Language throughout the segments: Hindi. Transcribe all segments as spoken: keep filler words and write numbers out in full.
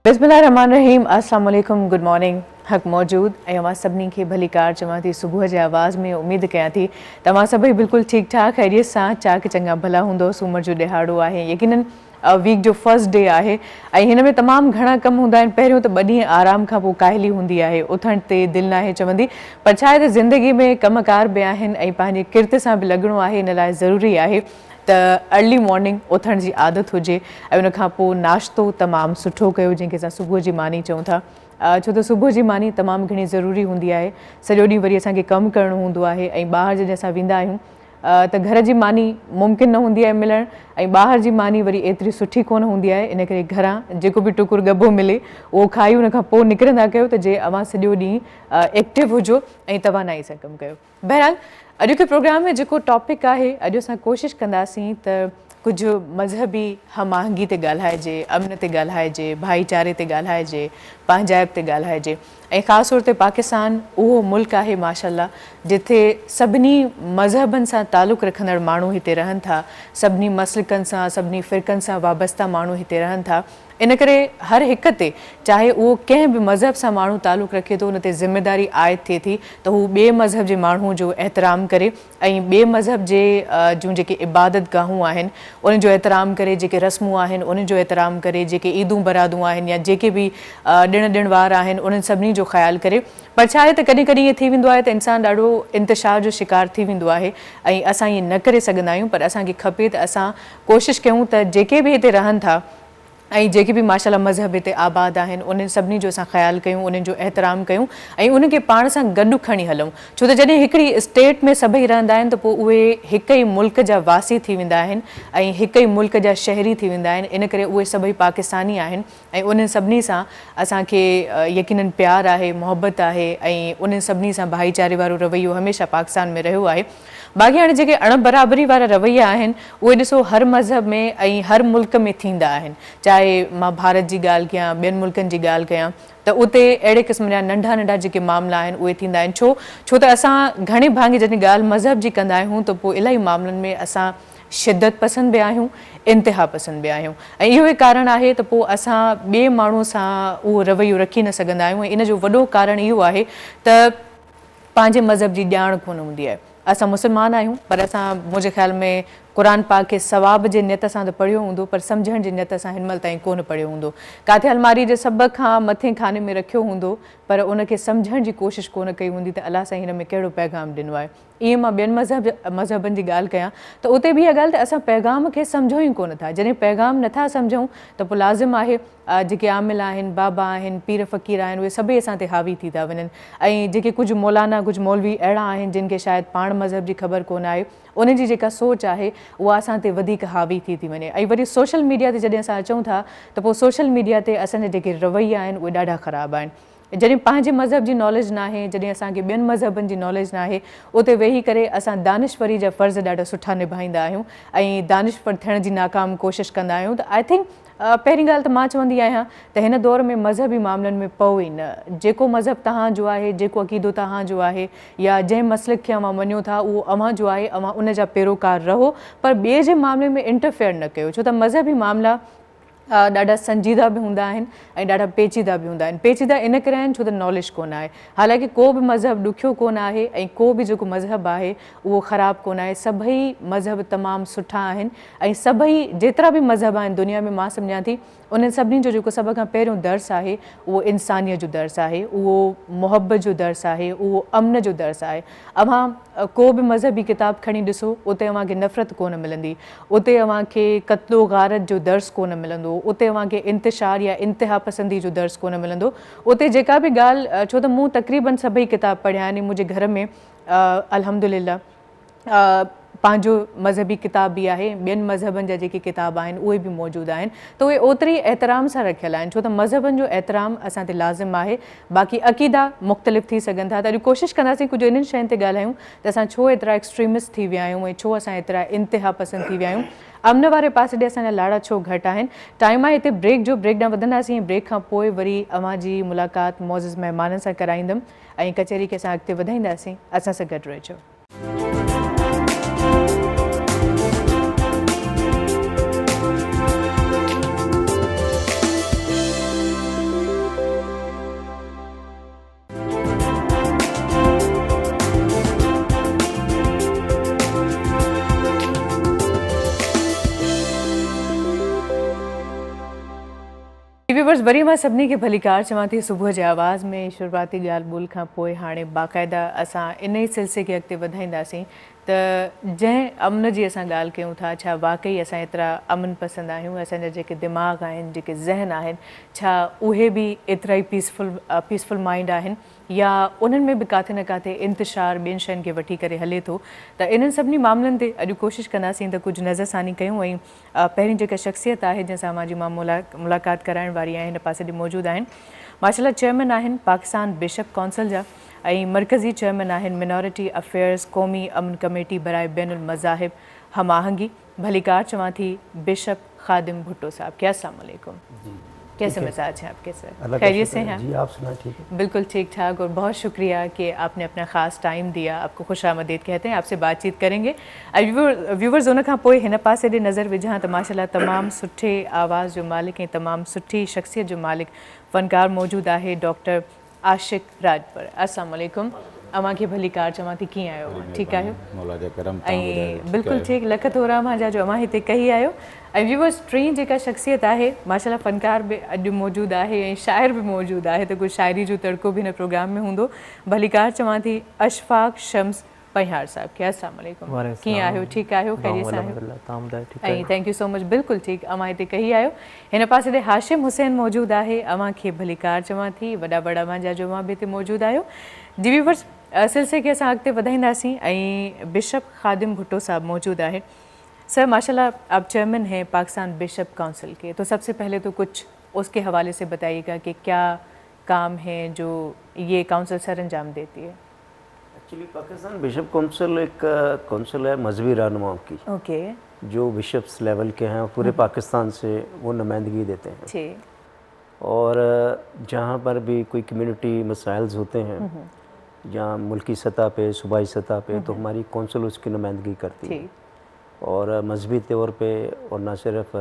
बिस्मिल्लाहिर्रहमानिर्रहीम, अस्सलाम वालेकुम, गुड मॉर्निंग। हक़ मौजूद ऐं अवां सभिनी खे भली कार चवां थी सुबुह जे आवाज़ में। उमेद कयां थी तव्हां सभई बिल्कुलु ठीकु ठाक ख़ैरियत सां चाक चङा भला हूंदो। सूमर जो ॾिहाड़ो आहे, यकीनन वीक जो फर्स्ट डे आहे ऐं हिन में तमामु घणा कम हूंदा आहिनि। पहिरियों त ॿ ॾींहं आराम खां पोइ काहिली हूंदी आहे, उथण ते दिलि नाहे चवंदी, पर छा आहे त ज़िंदगी में कमकार बि आहिनि ऐं पंहिंजे किर्त सां बि लॻणो आहे। इन लाइ ज़रूरी आहे त अर्ली मॉर्निंग उथण जी आदत हुजे ऐं उन खां पोइ नाश्तो तमामु सुठो कयो, जंहिंखे असां सुबुह जी मानी चऊं था। छो त सुबुह जी मानी तमामु घणी ज़रूरी हूंदी आहे। सॼो ॾींहुं वरी असांखे कमु करणो हूंदो आहे ऐं ॿाहिरि जॾहिं असां वेंदा आहियूं त घर जी मानी मुमकिन न हूंदी आहे मिलणु, ऐं ॿाहिरि जी मानी वरी एतिरी सुठी कोन हूंदी आहे। इन करे घरां जेको बि टुकुर गबो मिले उहो खाई उन खां पोइ निकिरंदा कयो त जे अवां सॼो ॾींहुं एक्टिव हुजो ऐं तवानाई सां कमु कयो। बहरहाल अॼु के प्रोग्राम में जेको टॉपिक आहे, अॼु असां कोशिशि कंदासीं त कुझु मज़हबी हमाहंगी ते ॻाल्हाइजे, अमन ते ॻाल्हाइजे, भाईचारे ते ॻाल्हाइजे, पंहिंजाइप ते ॻाल्हाइजे। ऐं ख़ासि तौर ते पाकिस्तान उहो मुल्क आहे माशाल्लाह जिथे सभिनी मज़हबनि सां तालुक़ु रखंदड़ माण्हू हिते रहनि था, सभिनी मसलकनि सां, सभिनी फ़िरक़नि सां वाबस्ता माण्हू हिते रहनि था। इन करे हर हिक ते चाहे उहो कंहिं बि मज़हब सां माण्हू तालुक़ु रखे थो, उन ते ज़िमेदारी आयत थिए थी त हू ॿिए मज़हब जे माण्हू जो एतिराम करे ऐं ॿिए मज़हब जे जूं जेके इबादत गाहूं आहिनि उन जो एतिराम करे, जेके रस्मूं आहिनि उन जो एतिराम करे, जेके ईदूं बरादूं आहिनि या जेके बि ॾिण ॾिण वार आहिनि उन्हनि सभिनी जो ख़्यालु करे। पर छा आहे त कॾहिं कॾहिं ईअं थी वेंदो आहे त इंसानु ॾाढो इंतिशार जो शिकार थी वेंदो आहे ऐं असां ईअं न करे सघंदा आहियूं। पर असांखे खपे त असां कोशिशि कयूं त जेके बि हिते रहनि था ऐं जेके बि माशाल्लाह मज़हब हिते आबाद आहिनि उन्हनि सभिनी जो असां ख़्यालु कयूं, उन्हनि जो एतिराम कयूं ऐं उनखे पाण सां गॾु खणी हलूं। छो त जॾहिं हिकिड़ी स्टेट में सभई रहंदा आहिनि त पोइ उहे हिक ई मुल्क जा वासी थी वेंदा आहिनि ऐं हिक ई मुल्क जा शहरी थी वेंदा आहिनि। इन करे उहे सभई पाकिस्तानी आहिनि ऐं उन्हनि सभिनी सां असांखे यकीनन प्यारु आहे, मोहबत आहे ऐं उन्हनि सभिनी सां भाईचारे वारो रवैयो हमेशह पाकिस्तान में रहियो आहे। बाक़ी हाणे जेके अण बराबरी वारा रवैया आहिनि उहे ॾिसो हर मज़हब में ऐं हर मुल्क में थींदा आहिनि। चाहे मां भारत जी ॻाल्हि कयां, ॿियनि मुल्कनि जी ॻाल्हि कयां त उते अहिड़े क़िस्म जा नंढा नंढा जेके मामला आहिनि उहे थींदा आहिनि। छो छो त असां घणे भाङे जॾहिं ॻाल्हि मज़हब जी कंदा आहियूं त पोइ इलाही मामलनि में असां शिदत पसंदि बि आहियूं, इंतिहा पसंदि बि आहियूं ऐं इहो ई कारण आहे त पोइ असां ॿिए माण्हू सां उहो रवैयो रखी न सघंदा आहियूं। ऐं इन जो वॾो कारण इहो आहे त पंहिंजे मज़हब जी ॼाण कोन हूंदी आहे। असां मुस्लमान आहियूं पर असां मुंहिंजे ख़्याल में क़ुरान पाक खे सवाब जे नियत सां त पढ़ियो हूंदो, पर सम्झण जी नियत सां हिन महिल ताईं कोन पढ़ियो हूंदो। काथे अलमारी जे सभ खां मथे खाने में रखियो हूंदो पर उनखे सम्झण जी कोशिशि कोन कई हूंदी त अलाह साईं हिन में कहिड़ो पैगाम ॾिनो आहे। ईअं मां ॿियनि मज़हब मज़हबनि जी ॻाल्हि कयां त उते बि इहा ॻाल्हि त असां पैगाम खे सम्झूं ई कोन था। जॾहिं पैगाम नथा सम्झूं त पोइ लाज़िम आहे जेके आमिल आहिनि, बाबा आहिनि, पीर फ़क़ीर आहिनि, उहे सभई असां ते हावी थी था वञनि। ऐं जेके कुझु मौलाना, कुझु मौलवी अहिड़ा आहिनि जिन खे शायदि पाण मज़हब जी ख़बर कोन आहे, उन जी जेका सोच आहे उहा असां ते वधीक हावी थी थी वञे। ऐं वरी सोशल मीडिया ते जॾहिं असां अचूं था त पोइ सोशल मीडिया ते असांजा जेके रवैया आहिनि उहे ॾाढा ख़राबु आहिनि। जॾहिं पंहिंजे मज़हब जी नॉलेज न आहे, जॾहिं असांखे ॿियनि मज़हबनि जी नॉलेज न आहे, उते वेही करे असां दानिशवरी जा फ़र्ज़ ॾाढा सुठा निभाईंदा आहियूं ऐं दानिशवर थियण जी नाकाम कोशिशि कंदा आहियूं। त आई थिंक पहिरीं ॻाल्हि त मां चवंदी आहियां त हिन दौर में मज़हबी मामलनि में पओ ई न। जेको मज़हब तव्हांजो आहे, जेको अक़ीदो तव्हांजो आहे या जंहिं मसलक खे अव्हां मञो था उहो अव्हां जो आहे, अव्हां उन जा पैरोकार रहो, पर ॿिए जे मामले में इंटरफेयर न कयो। छो त मज़हबी मामला ॾाढा संजीदा बि हूंदा आहिनि ऐं ॾाढा पेचीदा बि हूंदा आहिनि। पेचीदा इन करे आहिनि छो त नॉलेज कोन आहे। हालांकि को बि मज़हब ॾुखियो कोन आहे ऐं को बि जेको मज़हब आहे उहो ख़राबु कोन आहे। सभई मज़हब तमामु सुठा आहिनि ऐं सभई जेतिरा बि मज़हब आहिनि दुनिया में मां सम्झां थी उन्हनि सभिनी जो जेको सभ खां पहिरियों दर्स आहे उहो इंसानियत जो दर्स आहे, उहो मुहबत जो दर्स आहे, उहो अमन जो दर्स आहे। अव्हां को बि मज़हबी किताब खणी ॾिसो, उते अव्हांखे नफ़रत कोन मिलंदी, उते अव्हांखे क़त्लो गारत जो दर्स कोन मिलंदो, उते अव्हांखे इंतिशार या इंतिहा पसंदी जो दर्स कोन मिलंदो। उते जेका बि ॻाल्हि, छो त मूं तक़रीबन सभई किताब पढ़िया आहिनि। मुंहिंजे घर में अल्हम्दुलिल्लाह पंहिंजो मज़हबी किताब बि आहे, ॿियनि मज़हबनि जा जेके किताब आहिनि उहे बि मौजूदु आहिनि, त उहे ओतिरी एतिराम सां रखियल आहिनि। छो त मज़हबनि जो एतिराम असां ते लाज़िम आहे। बाक़ी अक़ीदा मुख़्तलिफ़ थी सघनि था। त अॼु कोशिशि कंदासीं कुझु इन्हनि शयुनि ते ॻाल्हायूं त असां छो एतिरा एक्सट्रीमिस्ट थी विया आहियूं ऐं छो असां एतिरा इंतिहा पसंदि थी विया आहियूं। अमन वारे पासे ॾे असांजा लाड़ा छो घटि आहिनि। टाइम आहे हिते ब्रेक जो, ब्रेक ॾांहुं वधंदासीं। ब्रेक खां पोइ वरी अव्हांजी मुलाक़ात मौज़िज़ महिमाननि सां कराईंदमि ऐं कचहरी खे असां अॻिते वधाईंदासीं। असां सां गॾु रहिजो। व्यूवर्स वरी मां सभिनी खे भलीकार चवां थी सुबुह जे आवाज़ में शुरुआती ॻाल्हि ॿोल खां पोइ हाणे बाक़ाइदा असां इन ई सिलसिले खे अॻिते वधाईंदासीं त जंहिं अमन जी असां ॻाल्हि कयूं था छा वाकई असां एतिरा अमन पसंदि आहियूं असांजा जेके दिमाग़ आहिनि जेके ज़हन आहिनि छा उहे बि एतिरा ई पीसफुल पीसफुल माइंड आहिनि या उन्हनि में बि किथे न किथे इंतिशार ॿियनि शयुनि खे वठी करे हले थो त इन्हनि सभिनी मामलनि ते अॼु कोशिशि कंदासीं त कुझु नज़रसानी कयूं ऐं पहिरीं जेका शख़्सियत आहे जंहिंसां मां जी मां मुला मुलाक़ात कराइण वारी आहे हिन पासे ॾे मौजूदु आहिनि माशाल्लाह चेयरमैन आहिनि पाकिस्तान बिशप काउंसिल जा ऐं मरकज़ी चेयरमैन आहिनि मिनॉरिटी अफेयर्स क़ौमी अमन कमेटी बराए बैनुल मज़ाहिब हम आहंगी भलीकार चवां थी बिशप खादिम भुट्टो साहब क्या अस्सलाम वालेकुम कैसे मिजाज हैं आपके सर खैरियत से हैं जी आप सुना ठीक है बिल्कुल ठीक ठाक और बहुत शुक्रिया कि आपने अपना ख़ास टाइम दिया आपको खुशामदीद कहते हैं आपसे बातचीत करेंगे व्यूवर व्यूवर्स उन खां पोइ हिन पासे ॾे नज़र विझां त माशाल्लाह तमामु सुठे आवाज़ जो मालिक ऐं तमामु सुठी शख़्सियत जो मालिक फ़नकार मौजूदु आहे डॉक्टर आशिक राजपर अस्सलाम वालेकुम अवां खे भलीकार चवां थी कीअं आहियो ठीकु आहियो ऐं बिल्कुलु ठीकु लख थोरा मां जा जो अवां हिते कही आहियो ऐं व्यूवर्स टी जेका शख़्सियत आहे माशाल्लाह फ़नकार बि अॼु मौजूदु आहे ऐं शाइर बि मौजूदु आहे त कुझु शाइरी जो तड़को बि हिन प्रोग्राम में हूंदो भलीकार चवां थी अशफाक शम्स पहियार साहब खे अस्सलाम वालेकुम कीअं आहियो ठीकु आहियो खैरियत सां आहियो ऐं थैंक यू सो मच बिल्कुलु ठीकु अवां हिते कही आहियो हिन पासे ॾे हाशिम हुसैन मौजूदु आहे अवां खे भलीकार चवां थी वॾा वॾा मां जा जो अवां बि हिते मौजूदु आहियो जी व्यूवर्स सिलसिले खे असां अॻिते वधाईंदासीं ऐं बिशप खादिम भुट्टो साहब मौजूदु आहे सर माशाल्लाह आप चेयरमैन हैं पाकिस्तान बिशप काउंसिल के तो सबसे पहले तो कुछ उसके हवाले से बताइएगा कि क्या काम है जो ये काउंसिल सर अंजाम देती है। एक्चुअली पाकिस्तान बिशप काउंसिल एक काउंसिल है मजहबी रहनुमाओं की ओके जो बिशप्स लेवल के हैं पूरे पाकिस्तान से वो नुमाइंदगी देते हैं जी और जहाँ पर भी कोई कम्युनिटी मसाइल्स होते हैं जहाँ मुल्की सतह पे सूबाई सतह पे तो हमारी काउंसिल उसकी नुमाइंदगी करती है और मजहबी तौर पे और न सिर्फ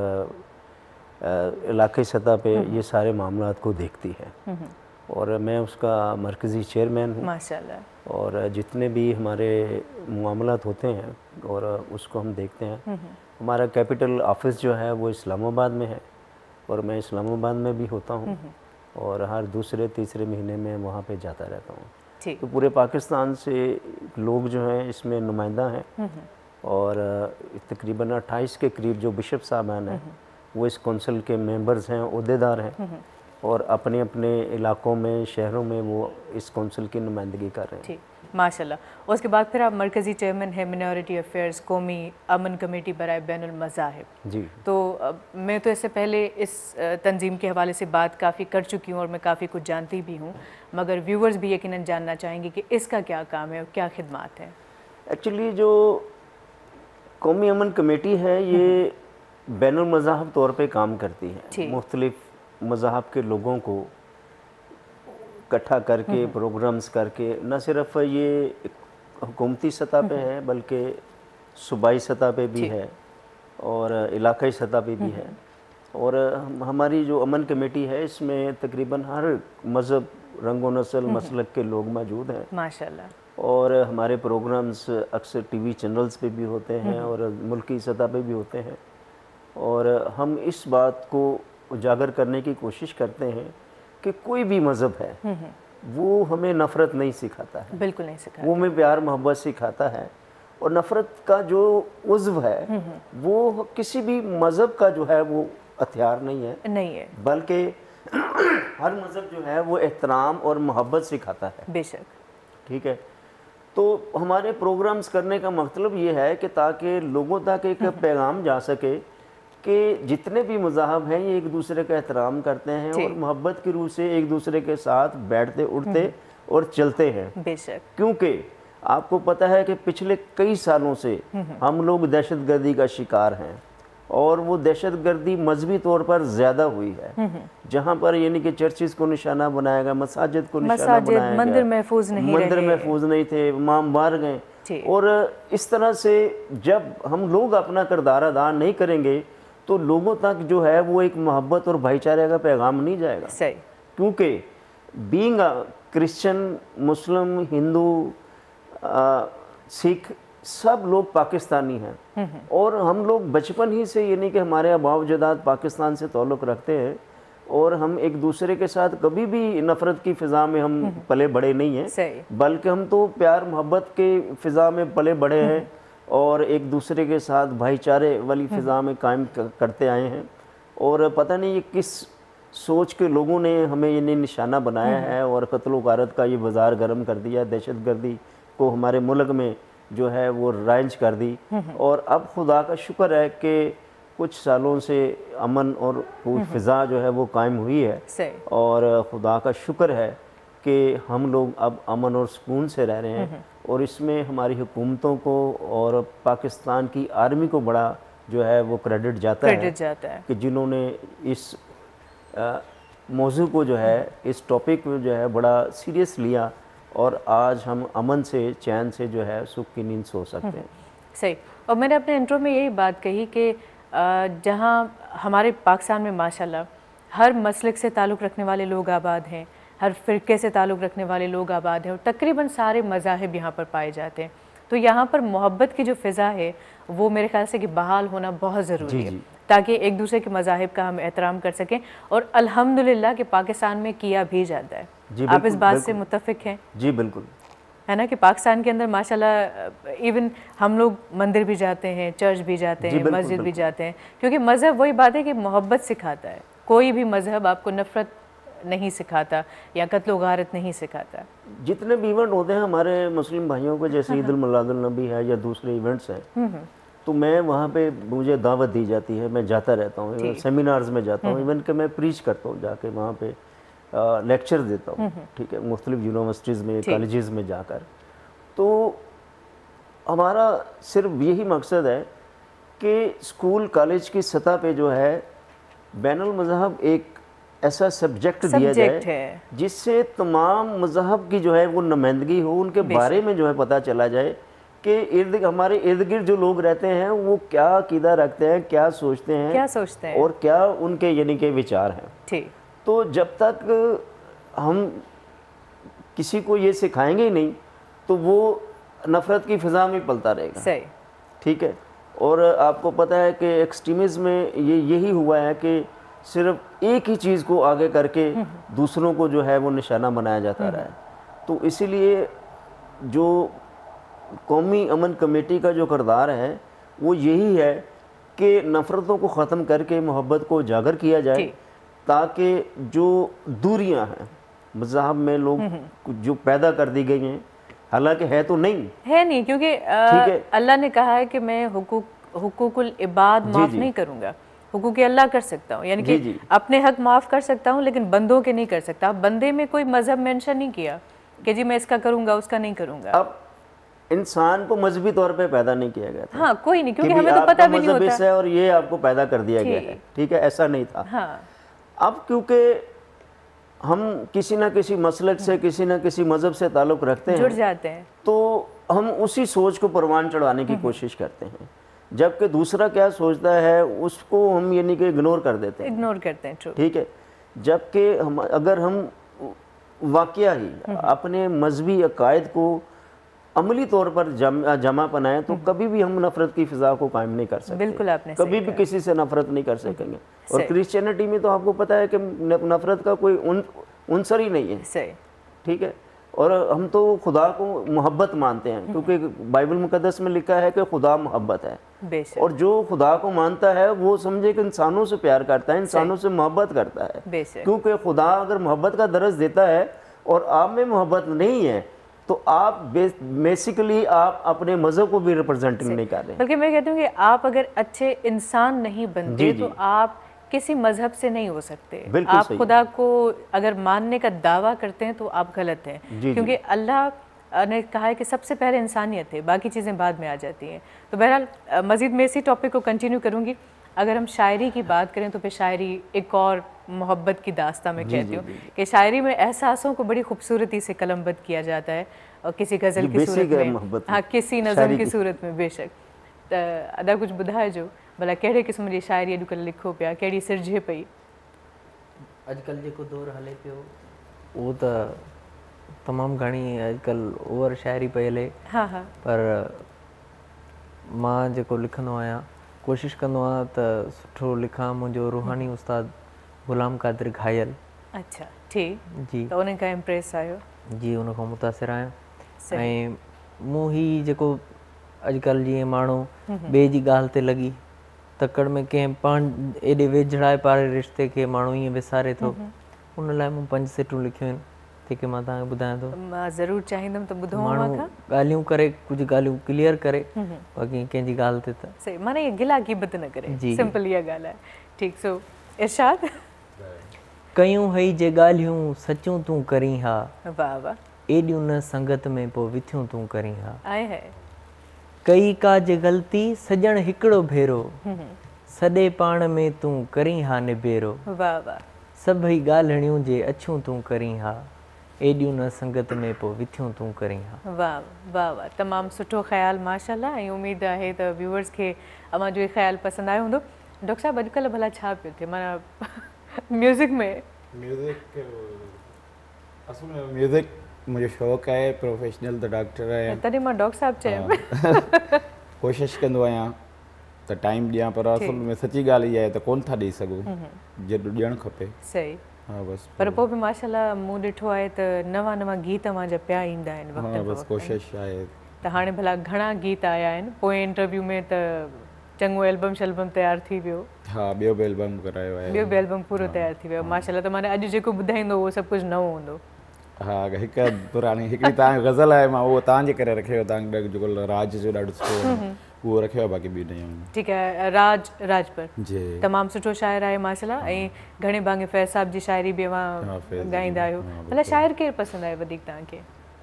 इलाक़ाई सतह पे ये सारे मामलात को देखती है और मैं उसका मरकज़ी चेयरमैन हूँ माशाल्लाह और जितने भी हमारे मामलात होते हैं और उसको हम देखते हैं हमारा कैपिटल ऑफिस जो है वो इस्लामाबाद में है और मैं इस्लामाबाद में भी होता हूँ और हर दूसरे तीसरे महीने में वहाँ पे जाता रहता हूँ तो पूरे पाकिस्तान से लोग जो हैं इसमें नुमाइंदा हैं और तकरीबन अट्ठाईस के करीब जो बिशप साहबान हैं वो इस कौंसिल के मेंबर्स हैं ओहदेदार हैं और अपने अपने इलाकों में शहरों में वो इस कौंसिल की नुमाइंदगी कर रहे हैं माशाल्लाह। उसके बाद फिर आप मरकज़ी चेयरमैन है मिनॉरिटी अफेयर्स कौमी अमन कमेटी बराए बैनुल मज़ाहिब जी तो अब मैं तो इससे पहले इस तंजीम के हवाले से बात काफ़ी कर चुकी हूँ और मैं काफ़ी कुछ जानती भी हूँ मगर व्यूवर्स भी यकीनन जानना चाहेंगे कि इसका क्या काम है और क्या खिदमात है। एक्चुअली जो कौमी अमन कमेटी है ये बैनुल मज़ाहब तौर पे काम करती है मुख्तलिफ मज़ाहब के लोगों को इकट्ठा करके प्रोग्राम्स करके न सिर्फ ये हुकूमती सतह पे है बल्कि सूबाई सतह पे भी है और इलाकाई सतह पे भी है और हमारी जो अमन कमेटी है इसमें तकरीबन हर मज़हब रंगो नस्ल मसलक के लोग मौजूद हैं माशाल्लाह और हमारे प्रोग्राम्स अक्सर टीवी चैनल्स पे भी होते हैं और मुल्की सतह पे भी होते हैं और हम इस बात को उजागर करने की कोशिश करते हैं कि कोई भी मज़हब है वो हमें नफ़रत नहीं सिखाता है बिल्कुल नहीं सिखाता वो हमें प्यार मोहब्बत सिखाता है और नफ़रत का जो उज़्व है वो किसी भी मज़हब का जो है वो हथियार नहीं है नहीं है बल्कि हर मज़हब जो है वो एहतराम और मोहब्बत सिखाता है बेशक ठीक है। तो हमारे प्रोग्राम्स करने का मतलब ये है कि ताकि लोगों तक एक पैगाम जा सके कि जितने भी मज़ाहब हैं ये एक दूसरे का एहतराम करते हैं और मोहब्बत की रूह से एक दूसरे के साथ बैठते उठते और चलते हैं बेशक क्योंकि आपको पता है कि पिछले कई सालों से हम लोग दहशतगर्दी का शिकार हैं और वो दहशतगर्दी मजहबी तौर पर ज़्यादा हुई है जहाँ पर यानी कि चर्चिज़ को निशाना बनाया गया मसाजिद को निशाना बनाया गया मंदिर महफूज नहीं मंदिर महफूज नहीं थे इमाम मार गए और इस तरह से जब हम लोग अपना किरदार अदा नहीं करेंगे तो लोगों तक जो है वो एक मोहब्बत और भाईचारे का पैगाम नहीं जाएगा सही क्योंकि being Christian Muslim Hindu Sikh सब लोग पाकिस्तानी हैं और हम लोग बचपन ही से यानी कि हमारे अबाव जदाद पाकिस्तान से ताल्लुक़ रखते हैं और हम एक दूसरे के साथ कभी भी नफ़रत की फ़िज़ा में हम पले बड़े नहीं हैं, बल्कि हम तो प्यार मोहब्बत के फ़िज़ा में पले बड़े हैं और एक दूसरे के साथ भाईचारे वाली फ़िज़ा में कायम करते आए हैं। और पता नहीं ये किस सोच के लोगों ने हमें ये निशाना बनाया है और कत्ल गारत का ये बाज़ार गर्म कर दिया, दहशतगर्दी को हमारे मुल्क में जो है वो राइज कर दी। और अब खुदा का शुक्र है कि कुछ सालों से अमन और फ़िज़ा जो है वो कायम हुई है और खुदा का शुक्र है कि हम लोग अब अमन और सुकून से रह रहे हैं। और इसमें हमारी हुकूमतों को और पाकिस्तान की आर्मी को बड़ा जो है वो क्रेडिट जाता क्रेडिट है, जाता है कि जिन्होंने इस मौजू को जो है, इस टॉपिक को जो है बड़ा सीरियस लिया और आज हम अमन से, चैन से जो है सुख की नींद सो सकते हैं। सही। और मैंने अपने इंट्रो में यही बात कही कि जहाँ हमारे पाकिस्तान में माशाल्लाह हर मसलक से ताल्लुक़ रखने वाले लोग आबाद हैं, हर फ़िरके से ताल्लुक़ रखने वाले लोग आबाद हैं और तकरीबन सारे मज़ाहिब यहाँ पर पाए जाते हैं। तो यहाँ पर मोहब्बत की जो फ़िज़ा है वो मेरे ख्याल से कि बहाल होना बहुत ज़रूरी है, ताकि एक दूसरे के मज़ाहिब का हम एहतराम कर सकें। और अल्हम्दुलिल्लाह कि पाकिस्तान में किया भी जाता है। आप इस बात से मुत्तफ़िक हैं? जी बिल्कुल, है ना, कि पाकिस्तान के अंदर माशाल्लाह इवन हम लोग मंदिर भी जाते हैं, चर्च भी जाते हैं, मस्जिद भी जाते हैं, क्योंकि मज़हब वही बात है कि मोहब्बत सिखाता है। कोई भी मज़हब आपको नफ़रत नहीं सिखाता या कत्ल गारत नहीं सिखाता। जितने भी इवेंट होते हैं हमारे मुस्लिम भाइयों को, जैसे ईद उल मिलादुल नबी है या दूसरे इवेंट्स हैं, तो मैं वहाँ पे मुझे दावत दी जाती है, मैं जाता रहता हूँ, सेमिनार्स में जाता हूँ, इवन के मैं प्रीच करता हूँ जाके वहाँ पे लेक्चर देता हूँ, ठीक है, मुख्तलिफ यूनिवर्सिटीज़ में, कॉलेजेस में जाकर। तो हमारा सिर्फ यही मकसद है कि स्कूल कॉलेज की सतह पे जो है बैनुल मज़हब एक ऐसा सब्जेक्ट दिया जाए जिससे तमाम मज़हब की जो है वो नुमाइंदगी हो, उनके बारे में जो है पता चला जाए कि इर्द हमारे इर्द गिर्द जो लोग रहते हैं वो क्या अक़ीदा रखते हैं, क्या सोचते हैं, क्या सोचते हैं और क्या उनके यानी के विचार हैं। ठीक। तो जब तक हम किसी को ये सिखाएंगे ही नहीं तो वो नफ़रत की फ़िज़ा में पलता रहेगा। सही, ठीक है। और आपको पता है कि एक्सट्रीमिज़म में ये यही हुआ है कि सिर्फ एक ही चीज़ को आगे करके दूसरों को जो है वो निशाना बनाया जाता रहा है। तो इसीलिए जो कौमी अमन कमेटी का जो किरदार है वो यही है कि नफ़रतों को ख़त्म करके मोहब्बत को उजागर किया जाए, ताकि जो दूरियां हैं मज़हब में लोग जो पैदा कर दी गई हैं, हालांकि है तो नहीं है नहीं, क्योंकि अल्लाह ने कहा है कि मैं हुकूक हुकूकुल इबाद माफ़ नहीं करूँगा, हुकूक अल्लाह कर सकता हूँ, यानी कि अपने हक माफ़ कर सकता हूँ लेकिन बंदों के नहीं कर सकता। बंदे में कोई मज़हब मेंशन नहीं किया कि जी मैं इसका करूँगा उसका नहीं करूँगा। अब इंसान को मजहबी तौर पे पैदा नहीं किया गया था। हाँ, कोई नहीं, क्योंकि हमें तो पता भी नहीं होता है और ये आपको पैदा कर दिया गया है, ठीक है, ऐसा नहीं था। हाँ। अब क्योंकि हम किसी ना किसी मसलक से, किसी ना किसी मजहब से ताल्लुक़ रखते हैं, जुड़ जाते हैं, तो हम उसी सोच को परवान चढ़ाने की कोशिश करते हैं, जबकि दूसरा क्या सोचता है उसको हम यानी कि इग्नोर कर देते हैं, इग्नोर करते हैं, ठीक है। जबकि हम अगर हम वाकया ही अपने मजहबी अकायद को अमली तौर पर जम, जमा पनाएं तो कभी भी हम नफरत की फिजा को कायम नहीं कर सकते। बिल्कुल, आपने कभी भी किसी से नफरत नहीं कर सकेंगे। और क्रिश्चियनिटी में तो आपको पता है कि नफरत का कोई उन, उनसर ही नहीं है, सही, ठीक है। और हम तो खुदा को मोहब्बत मानते हैं, क्योंकि बाइबल मुकद्दस में लिखा है कि खुदा मोहब्बत है, और जो खुदा को मानता है वो समझे कि इंसानों से प्यार करता है, इंसानों से मोहब्बत करता है, क्योंकि खुदा अगर मोहब्बत का दर्ज देता है और आप में मोहब्बत नहीं है तो आप बेसिकली आप अपने मज़हब को भी रिप्रेजेंटिंग नहीं कर रहे। बल्कि मैं कहती हूँ कि आप अगर अच्छे इंसान नहीं बनते तो आप किसी मजहब से नहीं हो सकते। आप खुदा को अगर मानने का दावा करते हैं तो आप गलत हैं, क्योंकि अल्लाह ने कहा है कि सबसे पहले इंसानियत है, बाकी चीज़ें बाद में आ जाती हैं। तो बहरहाल मज़ीद मैं इसी टॉपिक को कंटिन्यू करूँगी। अगर हम शायरी की बात करें तो फिर शायरी एक और मोहब्बत की दास्तां में कहती हूँ कि शायरी में एहसासों को बड़ी खूबसूरती से कलमबंद किया जाता है, और किसी गज़ल की सूरत में, हाँ किसी नज़म की सूरत में। बेशक अदा कुछ ॿुधाए जो भला कहिड़े क़िस्म जी शायरी अॼुकल्ह लिखो पिया, कहिड़ी सिरजे पई? अॼुकल्ह जेको दौर हले पियो उहो त तमामु घणी अॼुकल्ह ओवर शायरी पई हले। हाँ हाँ। पर मां जेको लिखंदो आहियां कोशिशि कंदो आहियां त सुठो लिखां। मुंहिंजो रूहानी उस्ताद गुलाम कादिर घायल अच्छा ठीक जी तो उन खां इम्प्रेस आहियो जी उन खां मुतासिर आहियां सही ऐं मूं ही जेको अॼुकल्ह जीअं माण्हू ॿिए जी ॻाल्हि ते लॻी तकड़ में कंहिं पाण एॾे वेझड़ाए पारे रिश्ते खे माण्हू ईअं विसारे थो उन लाइ मूं पंज सिटूं लिखियूं आहिनि जेके मां तव्हांखे ॿुधायां थो मां ज़रूरु चाहींदमि त ॿुधो मां माण्हू खां ॻाल्हियूं करे कुझु ॻाल्हियूं क्लियर करे बाक़ी कंहिंजी ॻाल्हि ते त सही माना ये गिला कीबत न करे जी। सिंपल इहा ॻाल्हि आहे ठीकु सो इरशाद कयूं हई जे ॻाल्हियूं सचूं तूं करीं हा वाह वाह एॾियूं न संगत में पोइ विथियूं तूं करीं हा आए है कई का जे ग़लती सॼण हिकिड़ो भेरो सॾे पाण में तूं करीं हा निबेरो वाह वाह सभई ॻाल्हिणियूं जे अछूं तूं करीं हा एॾियूं न संगत में पोइ विथियूं तूं करीं हा वाह वाह वाह तमामु सुठो ख़्यालु माशाल्लाह ऐं उमेदु आहे त व्यूअर्स खे अव्हां जो इहो ख़्यालु पसंदि आयो हूंदो डॉक्टर साहिबु अॼुकल्ह भला छा पियो थिए माना म्यूज़िक में म्यूज़िक असल में म्यूज़िक मुंहिंजो शौक़ु आहे प्रोफेशनल त डॉक्टर आहे तॾहिं मां डॉक्टर साहिबु चयमि कोशिशि कंदो आहियां त टाइम ॾियां पर असल में सची ॻाल्हि इहा आहे त कोन था ॾेई सघूं जेॾो ॾियणु खपे सही हा बसि पर पोइ बि माशाल्लाह मूं ॾिठो आहे त नवां नवां गीत तव्हांजा पिया ईंदा आहिनि हा वक़्तनि बसि फ़वक़्तनि। कोशिशि आहे त हाणे भला घणा गीत आया आहिनि पोइ इंटरव्यू में त चङो एल्बम शल्बम तयारु थी वियो हा ॿियो बि एल्बम करायो आहे ॿियो बि एल्बम पूरो तयारु थी वियो माशाल्लाह त माने अॼु जेको ॿुधाईंदो उहो सभु कुझु नओं हूंदो हा हिकु पुराणी हिकिड़ी तव्हांजी गज़ल आहे मां उहो तव्हांजे करे रखियो तव्हांखे जेको राज जो ॾाढो सुठो उहो रखियो आहे बाक़ी ॿी नयूं ठीकु आहे राज राजपर जी तमामु सुठो शाइर आहे माशाल्लाह ऐं घणे भाङे फैज़ साहिब जी शाइरी बि हा, अव्हां फैज़ जी, ॻाईंदा आहियो हा, भला शाइर केरु पसंदि आहे वधीक तव्हांखे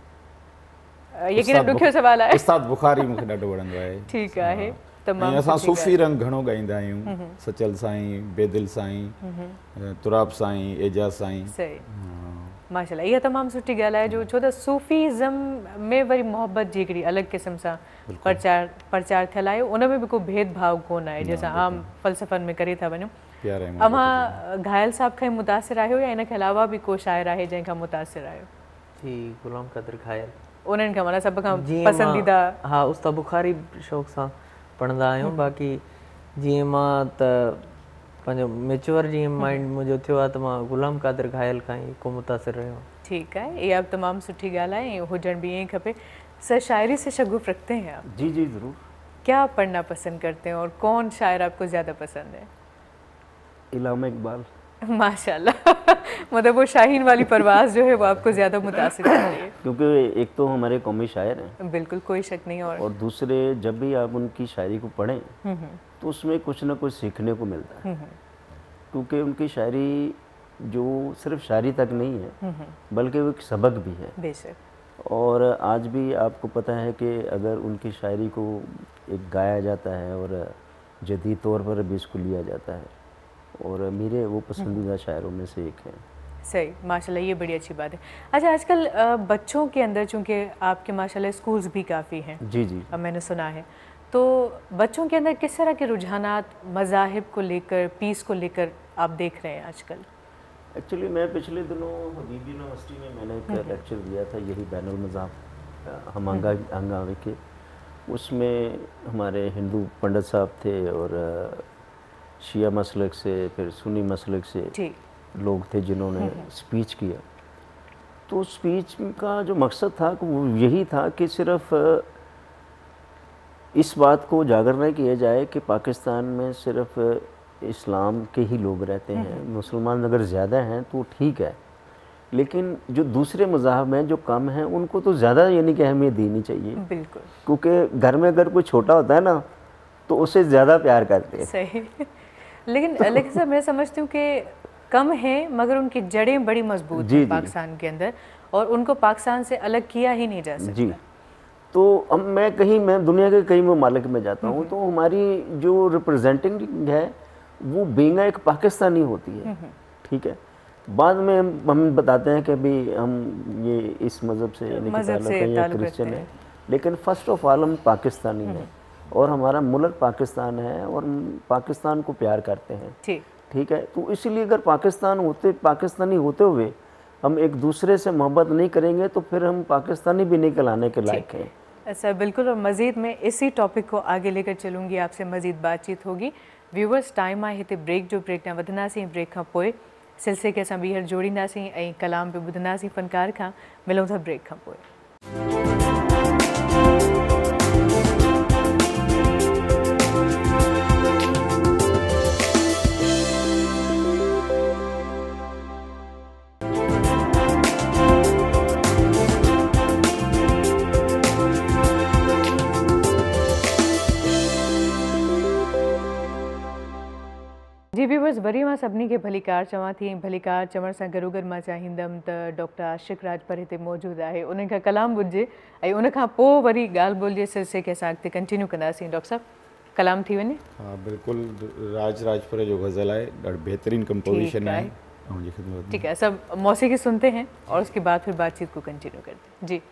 यकीन ॾुखियो सुवालु आहे उस्ताद बुखारी मूंखे ॾाढो वणंदो आहे ठीकु आहे ऐं तमामु असां सुठी सूफ़ी रंग घणो ॻाईंदा आहियूं सचल साईं बेदिल साईं तुराब साईं एजाज साईं सही माशाल्लाह इहा तमामु सुठी ॻाल्हि आहे जो छो त सूफ़ीज़म में वरी मोहबत जी हिकिड़ी अलॻि क़िस्म सां प्रचार प्रचार थियल आहे उन में बि को भेदभाव कोन आहे जंहिंसां आम फ़लसफ़नि में करे था वञूं प्यार आहे अव्हां घायल साहिब खां ई मुतासिर आहियो या इन खां अलावा बि को शाइर आहे जंहिंखां मुतासिर आहियो जी गुलाम कादिर घायल उन्हनि खां माना सभ खां जीअं मां- पसंदीदा हा उस्ताद बुखारी शौक़ सां पढ़ंदा आहियूं बाक़ी जीअं मां त पंहिंजो मेच्योर जीअं माइंड मुंहिंजो थियो आहे त मां गुलाम कादिर घायल खां ई को मुतासिर रहियो ठीक है इहा तमाम सुठी ॻाल्हि आहे ऐं हुजण भी ईअं खपे सर शायरी से शगुफ रखते हैं आप जी जी ज़रूर। क्या पढ़ना पसंद करते हैं और कौन शायर आपको ज़्यादा पसंद है इलामा इकबाल। माशाल्लाह मतलब वो शाहीन वाली परवाज़ जो है वो आपको ज़्यादा मुतासिर करती है क्योंकि एक तो हमारे कौमी शायर हैं बिल्कुल कोई शक नहीं और और दूसरे जब भी आप उनकी शायरी को पढ़ें तो उसमें कुछ ना कुछ सीखने को मिलता है क्योंकि उनकी शायरी जो सिर्फ शायरी तक नहीं है बल्कि वो एक सबक भी है। बेशक और आज भी आपको पता है कि अगर उनकी शायरी को एक गाया जाता है और जदीद तौर पर भी इसको लिया जाता है और मेरे वो पसंदीदा शायरों में से एक है। सही माशाल्लाह ये बड़ी अच्छी बात है। अच्छा आजकल अ, बच्चों के अंदर चूँकि आपके माशाल्लाह स्कूल्स भी काफ़ी हैं जी जी अब मैंने सुना है तो बच्चों के अंदर किस तरह के रुझानात मज़ाहिब को लेकर पीस को लेकर आप देख रहे हैं आजकल? एक्चुअली मैं पिछले दिनों हबीब यूनिवर्सिटी में मैंने एक लेक्चर दिया था यही बैनुल मज़ाहब हमांगा हंगामे के उसमें हमारे हिंदू पंडित साहब थे और शिया मसलक से फिर सुन्नी मसलक से ठीक लोग थे जिन्होंने स्पीच किया। तो स्पीच का जो मकसद था वो यही था कि सिर्फ इस बात को उजागर न किया जाए कि पाकिस्तान में सिर्फ इस्लाम के ही लोग रहते हैं, मुसलमान अगर ज़्यादा हैं तो ठीक है, लेकिन जो दूसरे मज़ाहब हैं जो कम हैं उनको तो ज़्यादा यानी कि अहमियत देनी चाहिए। बिल्कुल क्योंकि घर में अगर कोई छोटा होता है ना तो उससे ज़्यादा प्यार करते हैं। सही लेकिन लेकिन सर मैं समझती हूँ कि कम हैं मगर उनकी जड़ें बड़ी मजबूत जी, हैं जी। पाकिस्तान के अंदर और उनको पाकिस्तान से अलग किया ही नहीं जा सकता। जी तो अब मैं कहीं मैं दुनिया के कई ममालिक में जाता हूँ तो हमारी जो रिप्रेजेंटिंग है वो बेंगा एक पाकिस्तानी होती है, ठीक है। बाद में हम हम बताते हैं कि अभी हम ये इस मज़हब से यानी कि मज़हब ताल्लुक़ से है या ताल्लुक़ क्रिश्चियन रखते है, हैं। लेकिन फ़र्स्ट ऑफ ऑल हम पाकिस्तानी हैं और हमारा मुल्क पाकिस्तान है और हम पाकिस्तान को प्यार करते हैं, ठीक ठीक है। तो इसीलिए अगर पाकिस्तान होते पाकिस्तानी होते हुए हम एक दूसरे से मोहब्बत नहीं करेंगे तो फिर हम पाकिस्तानी भी नहीं कहलाने के लायक हैं। सर बिल्कुल और मज़ीद मैं इसी टॉपिक को आगे लेकर चलूँगी, आपसे मज़ीद बातचीत होगी। व्यूवर्स टाइम आहे हिते ब्रेक जो ब्रेक न वधंदासीं ब्रेक खां पोइ सिलसिले खे असां ॿीहर जोड़ींदासीं ऐं कलाम बि ॿुधंदासीं फ़नकार खां। मिलूं था ब्रेक खां पोइ। जी व्यूवर्स, वरी मां सभिनी खे भलीकार चवां थी। भलीकार चवण सां गॾो गॾु मां चाहींदमि त डॉक्टर आशिक़ राजपर हिते मौजूदु आहे, उन खां कलाम ॿुधिजे ऐं उन खां पोइ वरी ॻाल्हि ॿोल जे सिलसिले खे असां अॻिते कंटिन्यू कंदासीं। डॉक्टर साहब, कलाम थी वञे? हाँ बिल्कुलु, राज राजपुर जो गज़ल आहे, ॾाढी बेहतरीन कंपोजिशन आहे। ठीक है, सब मौसीकी सुनते हैं और उसके बाद फिर बातचीत को कंटिन्यू करते हैं। जी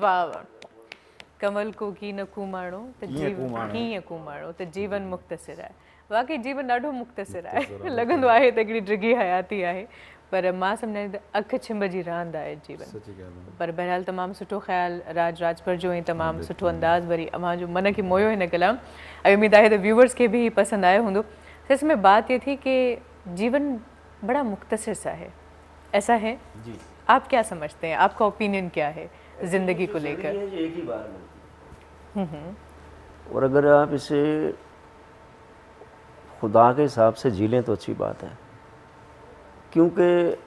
वाह वाह। कमल को की न कूमाणो त कीअं जीवन कूमाणो? कीअं कूमाणो त जीवन मुख़्तसिर आहे। वाकई जीवन ॾाढो मुख़्तसिर आहे। लॻंदो आहे त हिकिड़ी डिघी हयाती आहे, पर मां सम्झां त अखि छिंभ जी रांदि आहे जीवन। सची ॻाल्हि आहे। पर बहरहाल तमामु सुठो ख़्यालु राज राजपर जो, ऐं तमामु सुठो अंदाज़ वरी अमां जो मन खे मोयो हिन कलाम। ऐं उम्मीद आहे त व्यूवर्स खे भी पसंद आयो हूंदो। तो इसमें बात ये थी कि जीवन बड़ा मुख्तसर सा है, ऐसा है? जी। आप क्या समझते हैं, आपका ओपिनियन क्या है ज़िंदगी को लेकर? एक ही बार मिलती है, और अगर आप इसे खुदा के हिसाब से जी लें तो अच्छी बात है, क्योंकि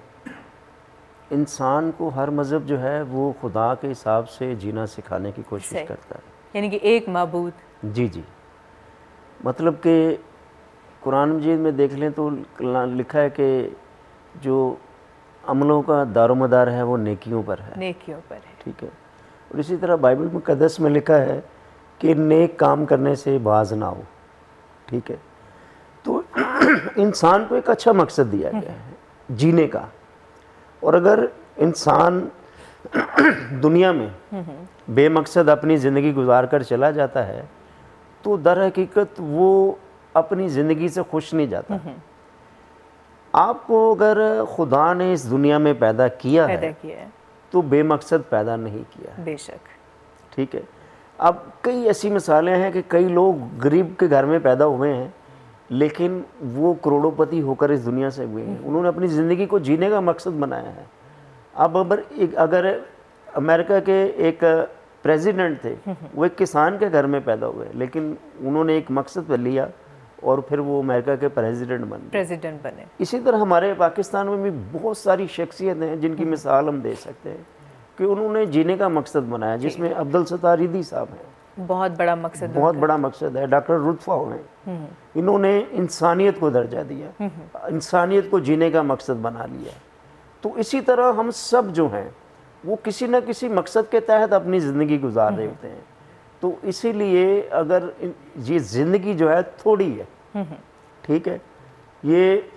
इंसान को हर मज़हब जो है वो खुदा के हिसाब से जीना सिखाने की कोशिश करता है। यानी कि एक माबूद। जी जी, मतलब कि कुरान मजीद में देख लें तो लिखा है कि जो अमलों का दारोमदार है वो नेकियों पर है। नेकियों पर है, ठीक है। और इसी तरह बाइबल मुक़द्दस में लिखा है कि नेक काम करने से बाज ना हो, ठीक है। तो इंसान को एक अच्छा मकसद दिया गया है जीने का, और अगर इंसान दुनिया में बेमकसद अपनी ज़िंदगी गुजार कर चला जाता है तो दर हकीकत वो अपनी ज़िंदगी से खुश नहीं जाता। आपको अगर खुदा ने इस दुनिया में पैदा किया पैदा है, किया है तो बेमकसद पैदा नहीं किया है, बेशक, ठीक है। अब कई ऐसी मिसालें हैं कि कई लोग गरीब के घर में पैदा हुए हैं लेकिन वो करोड़ोंपति होकर इस दुनिया से हुए हैं। उन्होंने अपनी ज़िंदगी को जीने का मकसद बनाया है। अब अगर एक अगर अमेरिका के एक प्रेसिडेंट थे, वो एक किसान के घर में पैदा हुए लेकिन उन्होंने एक मकसद पर लिया और फिर वो अमेरिका के प्रेसिडेंट बन गए प्रेसिडेंट बने। इसी तरह हमारे पाकिस्तान में भी बहुत सारी शख्सियतें हैं जिनकी मिसाल हम दे सकते हैं कि उन्होंने जीने का मकसद बनाया, जिसमें अब्दुल सत्तार ईदी साहब हैं, बहुत बड़ा मकसद, बहुत बड़ा मकसद है। डॉक्टर रुतफा हैं, इन्होंने इंसानियत को दर्जा दिया, इंसानियत को जीने का मकसद बना लिया। तो इसी तरह हम सब जो हैं वो किसी न किसी मकसद के तहत अपनी ज़िंदगी गुजार रहे होते हैं। तो इसीलिए अगर ये ज़िंदगी जो है थोड़ी है, ठीक है, ये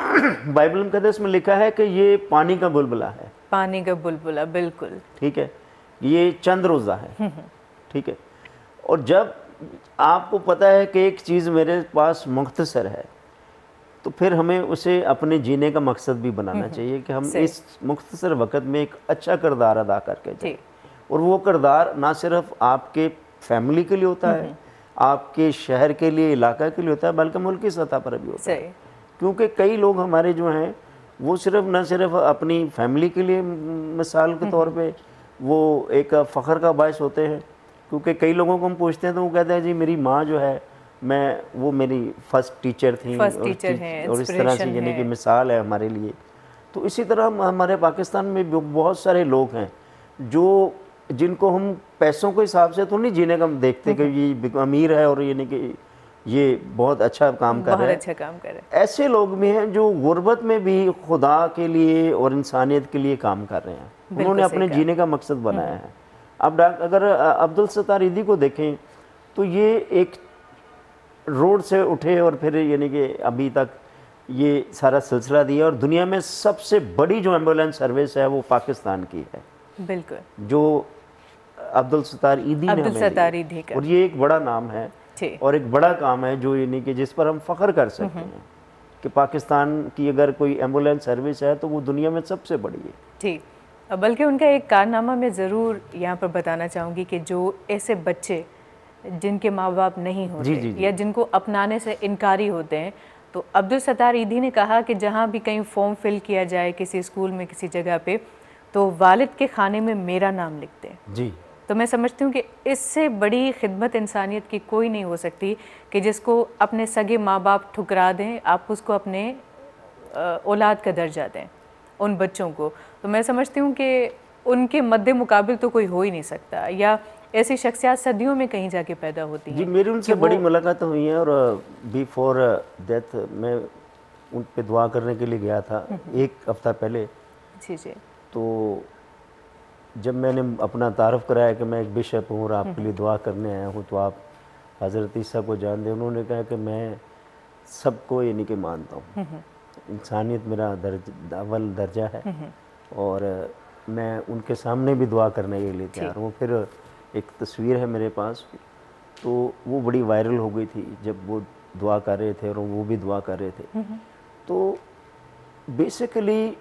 बाइबल मुक़द्दस में लिखा है कि ये पानी का बुलबुला है, पानी का बुलबुला, बिल्कुल, ठीक है, ये चंद रोज़ा है, ठीक है। और जब आपको पता है कि एक चीज़ मेरे पास मुख्तसर है तो फिर हमें उसे अपने जीने का मकसद भी बनाना चाहिए कि हम इस मुख्तसर वक़्त में एक अच्छा किरदार अदा करके जाएं। और वो किरदार ना सिर्फ आपके फैमिली के लिए होता है, आपके शहर के लिए, इलाका के लिए होता है, बल्कि मुल्क की सतह पर भी होता है। क्योंकि कई लोग हमारे जो हैं वो सिर्फ न सिर्फ अपनी फैमिली के लिए मिसाल के तौर पे वो एक फ़ख्र का बायस होते हैं, क्योंकि कई लोगों को हम पूछते हैं तो वो कहते हैं जी मेरी माँ जो है, मैं वो मेरी फर्स्ट टीचर थी, फर्स्ट और, टीचर हैं, और इस तरह से यानी कि मिसाल है हमारे लिए। तो इसी तरह हमारे पाकिस्तान में बहुत सारे लोग हैं जो जिनको हम पैसों के हिसाब से तो नहीं जीने का देखते कि ये अमीर है और यानी कि ये बहुत अच्छा काम कर रहे हैं, अच्छा काम कर रहे हैं। ऐसे लोग भी हैं जो गुर्बत में भी खुदा के लिए और इंसानियत के लिए काम कर रहे हैं, उन्होंने अपने जीने का मकसद बनाया है। अब अगर अब्दुल सत्तार ईदी को देखें तो ये एक रोड से उठे और फिर यानी कि अभी तक ये सारा सिलसिला दिया, और दुनिया में सबसे बड़ी जो एम्बुलेंस सर्विस है वो पाकिस्तान की है, बिल्कुल, जो अब्दुल सत्तार ईदी ने अब्दुल सत्तार ईदी का, और ये एक बड़ा नाम है और एक बड़ा काम है जो यानी कि जिस पर हम फ़ख्र कर सकते हैं कि पाकिस्तान की अगर कोई एम्बुलेंस सर्विस है तो वो दुनिया में सबसे बड़ी है। ठीक, बल्कि उनका एक कारनामा मैं ज़रूर यहाँ पर बताना चाहूँगी कि जो ऐसे बच्चे जिनके माँ बाप नहीं होते जी, जी, जी. या जिनको अपनाने से इनकारी होते हैं, तो अब्दुल सत्तार ईदी ने कहा कि जहाँ भी कहीं फॉर्म फिल किया जाए किसी स्कूल में किसी जगह पे, तो वालिद के खाने में मेरा नाम लिखते हैं जी। तो मैं समझती हूँ कि इससे बड़ी खिदमत इंसानियत की कोई नहीं हो सकती कि जिसको अपने सगे माँ बाप ठुकरा दें, आप उसको अपने औलाद का दर्जा दें उन बच्चों को। तो मैं समझती हूँ कि उनके मद्दे मुकाबिल तो कोई हो ही नहीं सकता, या ऐसी शख्सियत सदियों में कहीं जाके पैदा होती हैं। जी, मेरी उनसे बड़ी मुलाकात हुई है, और बिफोर डेथ मैं उन पे दुआ करने के लिए गया था एक हफ्ता पहले। जी जी। तो जब मैंने अपना तारफ़ कराया कि मैं एक बिशप हूँ और आपके लिए दुआ करने आया हूँ, तो आप हज़रत ईसा को जान दें, उन्होंने कहा कि मैं सबको यानी कि मानता हूँ, इंसानियत मेरा दर्ज अव्वल दर्जा है, और मैं उनके सामने भी दुआ करने के लिए तैयार हूँ। फिर एक तस्वीर है मेरे पास, तो वो बड़ी वायरल हो गई थी जब वो दुआ कर रहे थे और वो भी दुआ कर रहे थे। तो बेसिकली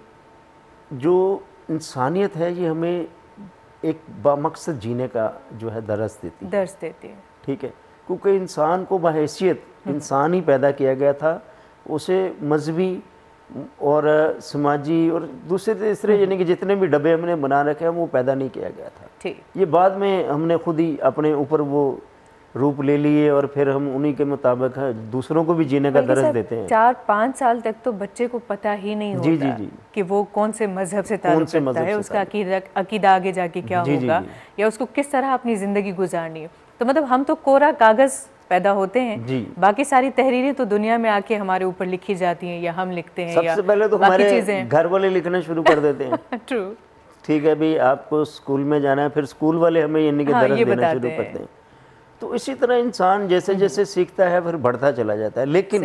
जो इंसानियत है ये हमें एक बामकसद जीने का जो है दर्स देती है दर्स देती है ठीक है, क्योंकि इंसान को बहैसियत इंसान ही पैदा किया गया था, उसे मजहबी और समाजी और दूसरे तीसरे यानी कि जितने भी डब्बे हमने बना रखे हैं वो पैदा नहीं किया गया था। ठीक, ये बाद में हमने खुद ही अपने ऊपर वो रूप ले लिए और फिर हम उन्हीं के मुताबिक दूसरों को भी जीने का दर्स देते हैं। चार पाँच साल तक तो बच्चे को पता ही नहीं होता जी जी जी कि वो कौन से मजहब से ताल्लुक रखता है, उसका अकीदा अकीदा आगे जाके क्या जी, होगा जी, जी। या उसको किस तरह अपनी ज़िंदगी गुजारनी है। तो मतलब हम तो कोरा कागज़ पैदा होते हैं जी। बाकी सारी तहरीरें तो दुनिया में आके हमारे ऊपर लिखी जाती हैं या हम लिखते हैं। सबसे पहले तो हमारे घर वाले लिखना शुरू कर देते हैं। ट्रू, ठीक है भाई, आपको स्कूल में जाना है, फिर स्कूल वाले हमें यानी कि हाँ, दर्स ये देना बताते शुरू हैं। करते हैं। तो इसी तरह इंसान जैसे जैसे सीखता है फिर बढ़ता चला जाता है। लेकिन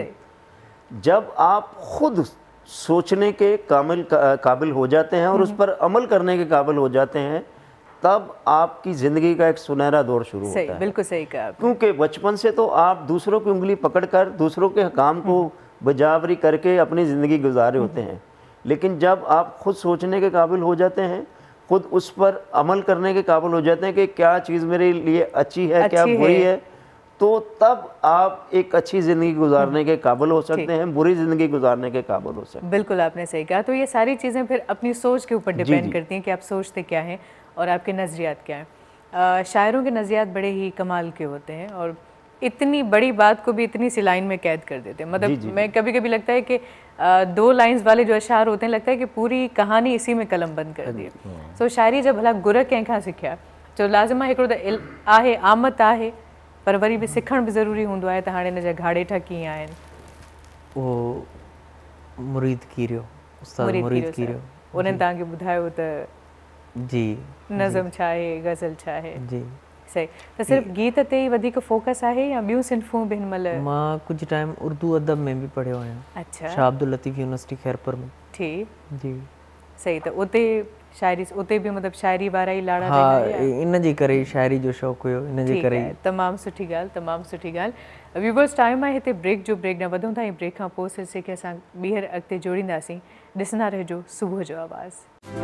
जब आप खुद सोचने के काबिल का, काबिल हो जाते हैं और उस पर अमल करने के काबिल हो जाते हैं, तब आपकी ज़िंदगी का एक सुनहरा दौर शुरू होता है। बिल्कुल सही कहा आपने। क्योंकि बचपन से तो आप दूसरों की उंगली पकड़कर दूसरों के काम को बजावरी करके अपनी ज़िंदगी गुजारे होते हैं। लेकिन जब आप खुद सोचने के काबिल हो जाते हैं, खुद उस पर अमल करने के काबिल हो जाते हैं कि क्या चीज़ मेरे लिए अच्छी है, क्या बुरी है, तो तब आप एक अच्छी ज़िंदगी गुजारने के काबिल हो सकते हैं, बुरी ज़िंदगी गुजारने के काबिल हो सकते हैं। बिल्कुल आपने सही कहा। तो ये सारी चीज़ें फिर अपनी सोच के ऊपर डिपेंड करती हैं कि आप सोचते क्या हैं और आपके नज़रियात क्या हैं। शायरों के नज़रियात बड़े ही कमाल के होते हैं और इतनी बड़ी बात को भी इतनी सी लाइन में कैद कर देते हैं। मतलब जी, जी, मैं कभी कभी लगता है कि आ, दो लाइंस वाले जो अशार होते हैं लगता है कि पूरी कहानी इसी में कलम बंद कर दी। सो शायरी जब भला गुर कंहिंखां सिखिया जो लाज़िम आहे हिकिड़ो त आहे आमत आहे पर वरी बि सिखण बि ज़रूरी हूंदो आहे। त हाणे हिन जा घाड़ेठा कीअं आहिनि? वो मुरीद कीरियो, उस्ताद मुरीद कीरियो, उन्हनि तव्हांखे ॿुधायो त जी नज़म छा आहे, गज़ल छा आहे? जी सही। त सिर्फ़ गीत ते ई वधीक फोकस आहे या ॿियूं सिन्फ़ूं बि हिन महिल? मां कुछ टाइम उर्दू अदब में भी पढ़ियो आहियां। अच्छा, शाह अब्दुल लतीफ़ यूनिवर्सिटी खैरपुर में। ठीक, जी सही। त उते शायरी उते बि मतलब शायरी वारा ई लाड़ा हाँ, रहंदा या? इन जे करे शायरी जो शौक़ु हुयो, इन जे ठीक करे आहे, तमामु सुठी ॻाल्हि, तमामु सुठी ॻाल्हि। व्यूवर्स, टाइम आहे हिते ब्रेक जो। ब्रेक न वधूं था ऐं ब्रेक खां पोइ सिलसिले खे असां ॿीहर अॻिते जोड़ींदासीं। ॾिसंदा रहिजो सुबुह जो आवाज़।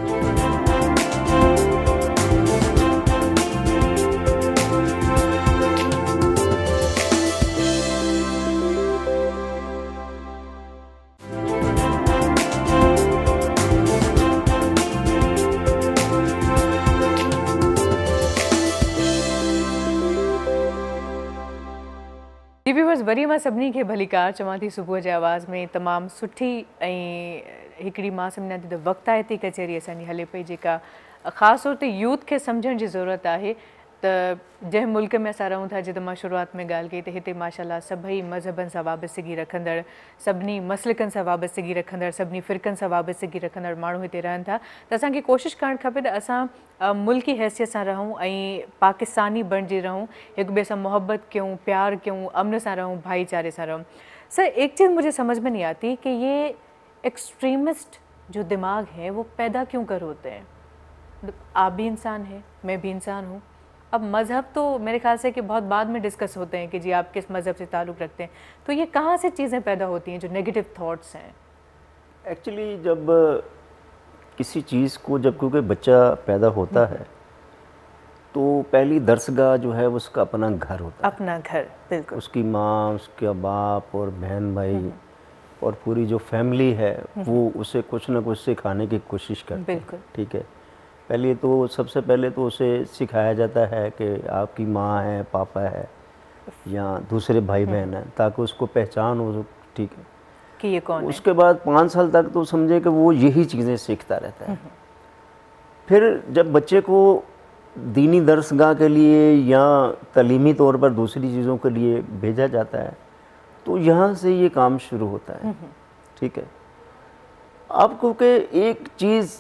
व्यूवर्स, वरी मां सभिनी खे भलीकार चवां थी सुबुह जे आवाज़ में। तमामु सुठी ऐं हिकिड़ी मां सम्झां थी त वक़्तायती कचहरी असांजी हले पई, जेका ख़ासि तौर ते यूथ खे सम्झण जी ज़रूरत आहे त जंहिं मुल्क में असां रहूं था, जीअं त मां शुरूआत में ॻाल्हि कई त हिते माशाल्लाह सभई मज़हबनि सां वाबस्तगी रखंदड़, सभिनी मसलिकनि सां वाबस्तगी रखंदड़, सभिनी फ़िरक़नि सां वाबस्तगी रखंदड़ माण्हू हिते रहनि था। त असांखे कोशिशि करणु खपे त असां मुल्की हैसियत सां रहूं ऐं पाकिस्तानी बणिजी रहूं, हिक ॿिए सां मोहब्बत कयूं, प्यार कयूं, अमन सां रहूं, भाईचारे सां रहूं। सर, एक चीज़ मुझे समझ में नहीं आती कि ये एक्सट्रीमिस्ट जो दिमाग है वो पैदा क्यों कर होते हैं? आप भी इंसान हैं, मैं भी इंसान हूँ। अब मज़हब तो मेरे ख्याल से कि बहुत बाद में डिस्कस होते हैं कि जी आप किस मज़हब से ताल्लुक़ रखते हैं। तो ये कहाँ से चीज़ें पैदा होती हैं जो नेगेटिव थॉट्स हैं? एक्चुअली जब किसी चीज़ को जब क्योंकि बच्चा पैदा होता है तो पहली दरसगाह जो है उसका अपना घर होता है। अपना घर, बिल्कुल। उसकी माँ, उसका बाप और बहन भाई और पूरी जो फैमिली है वो उसे कुछ ना कुछ सिखाने की कोशिश करती है। बिल्कुल, ठीक है। पहले तो सबसे पहले तो उसे सिखाया जाता है कि आपकी माँ है, पापा है या दूसरे भाई बहन हैं, ताकि उसको पहचान हो, ठीक है, कि ये कौन है। उसके बाद पाँच साल तक तो समझे कि वो यही चीज़ें सीखता रहता है। फिर जब बच्चे को दीनी दरसगाह के लिए या तालीमी तौर पर दूसरी चीज़ों के लिए भेजा जाता है तो यहाँ से ये काम शुरू होता है। ठीक है। अब क्योंकि एक चीज़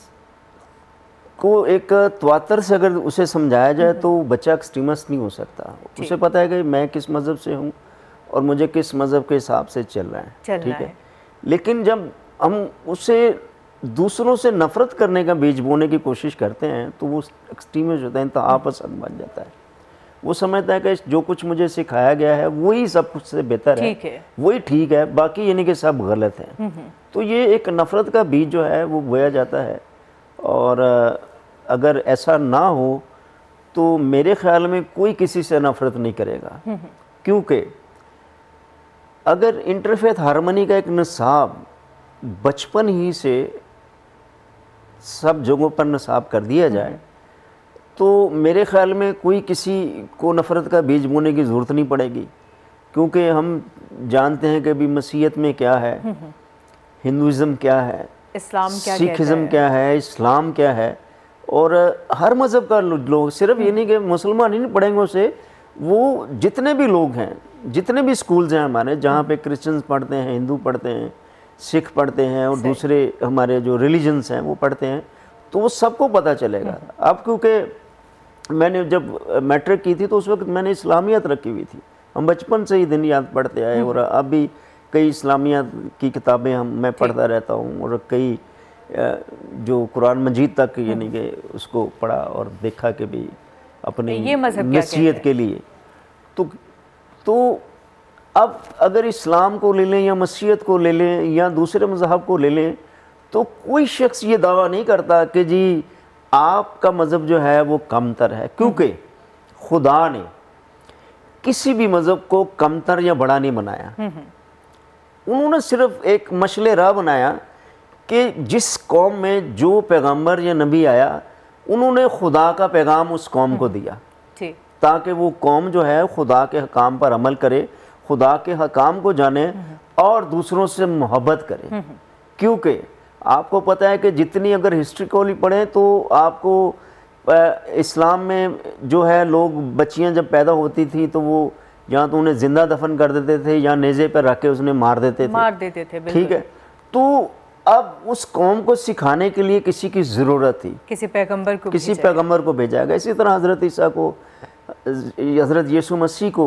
को एक त्वातर से अगर उसे समझाया जाए तो बच्चा एक्सट्रीमिस्ट नहीं हो सकता। उसे पता है कि मैं किस मज़हब से हूँ और मुझे किस मज़हब के हिसाब से चल रहा है, ठीक है। लेकिन जब हम उसे दूसरों से नफ़रत करने का बीज बोने की कोशिश करते हैं तो वो एक्सट्रीमिस्ट होता है, इंतहा पसंद बन जाता है। वो समझता है कि जो कुछ मुझे सिखाया गया है वही सब कुछ से बेहतर है, है, वही ठीक है, बाकी यानी कि सब गलत है। तो ये एक नफ़रत का बीज जो है वो बोया जाता है। और अगर ऐसा ना हो तो मेरे ख्याल में कोई किसी से नफ़रत नहीं करेगा, क्योंकि अगर इंटरफेथ हारमोनी का एक निसाब बचपन ही से सब जगहों पर निसाब कर दिया जाए तो मेरे ख्याल में कोई किसी को नफ़रत का बीज बोने की ज़रूरत नहीं पड़ेगी, क्योंकि हम जानते हैं कि अभी मसीहत में क्या है, हिंदुज़म क्या है, इस्लाम क्या, सिखिज़म क्या है, इस्लाम क्या है। और हर मज़हब का लोग, सिर्फ ये नहीं कि मुसलमान ही नहीं पढ़ेंगे उसे, वो जितने भी लोग हैं, जितने भी स्कूल्स हैं हमारे जहाँ पे क्रिश्चियंस पढ़ते हैं, हिंदू पढ़ते हैं, सिख पढ़ते हैं और दूसरे हमारे जो रिलीजन्स हैं वो पढ़ते हैं, तो वो सबको पता चलेगा। अब क्योंकि मैंने जब मैट्रिक की थी तो उस वक्त मैंने इस्लामियत रखी हुई थी, हम बचपन से ही दिन याद पढ़ते आए और अब भी कई इस्लामियत की किताबें हम मैं पढ़ता रहता हूँ और कई जो कुरान मजीद तक यानी कि उसको पढ़ा और देखा कि भी अपनी नसीहत के लिए। तो तो अब अगर इस्लाम को ले लें या मसीहत को ले लें या दूसरे मज़हब को ले लें तो कोई शख्स ये दावा नहीं करता कि जी आपका मज़हब जो है वो कमतर है, क्योंकि खुदा ने किसी भी मज़हब को कमतर या बड़ा नहीं बनाया। उन्होंने सिर्फ एक मशले राह बनाया कि जिस कौम में जो पैगंबर या नबी आया उन्होंने खुदा का पैगाम उस कौम को दिया ताकि वो कौम जो है खुदा के हकाम पर अमल करे, खुदा के हकाम को जाने और दूसरों से मोहब्बत करे। क्योंकि आपको पता है कि जितनी अगर हिस्ट्री को पढ़ें तो आपको इस्लाम में जो है लोग बच्चियां जब पैदा होती थी तो वो या तो उन्हें जिंदा दफन कर देते थे या नेज़े पर रख के उसने मार देते थे मार देते थे ठीक है। तो अब उस कौम को सिखाने के लिए किसी की ज़रूरत थी, किसी पैगंबर को किसी पैगंबर को भेजा गया। इसी तरह हज़रत ईसा को, हज़रत यीशु मसीह को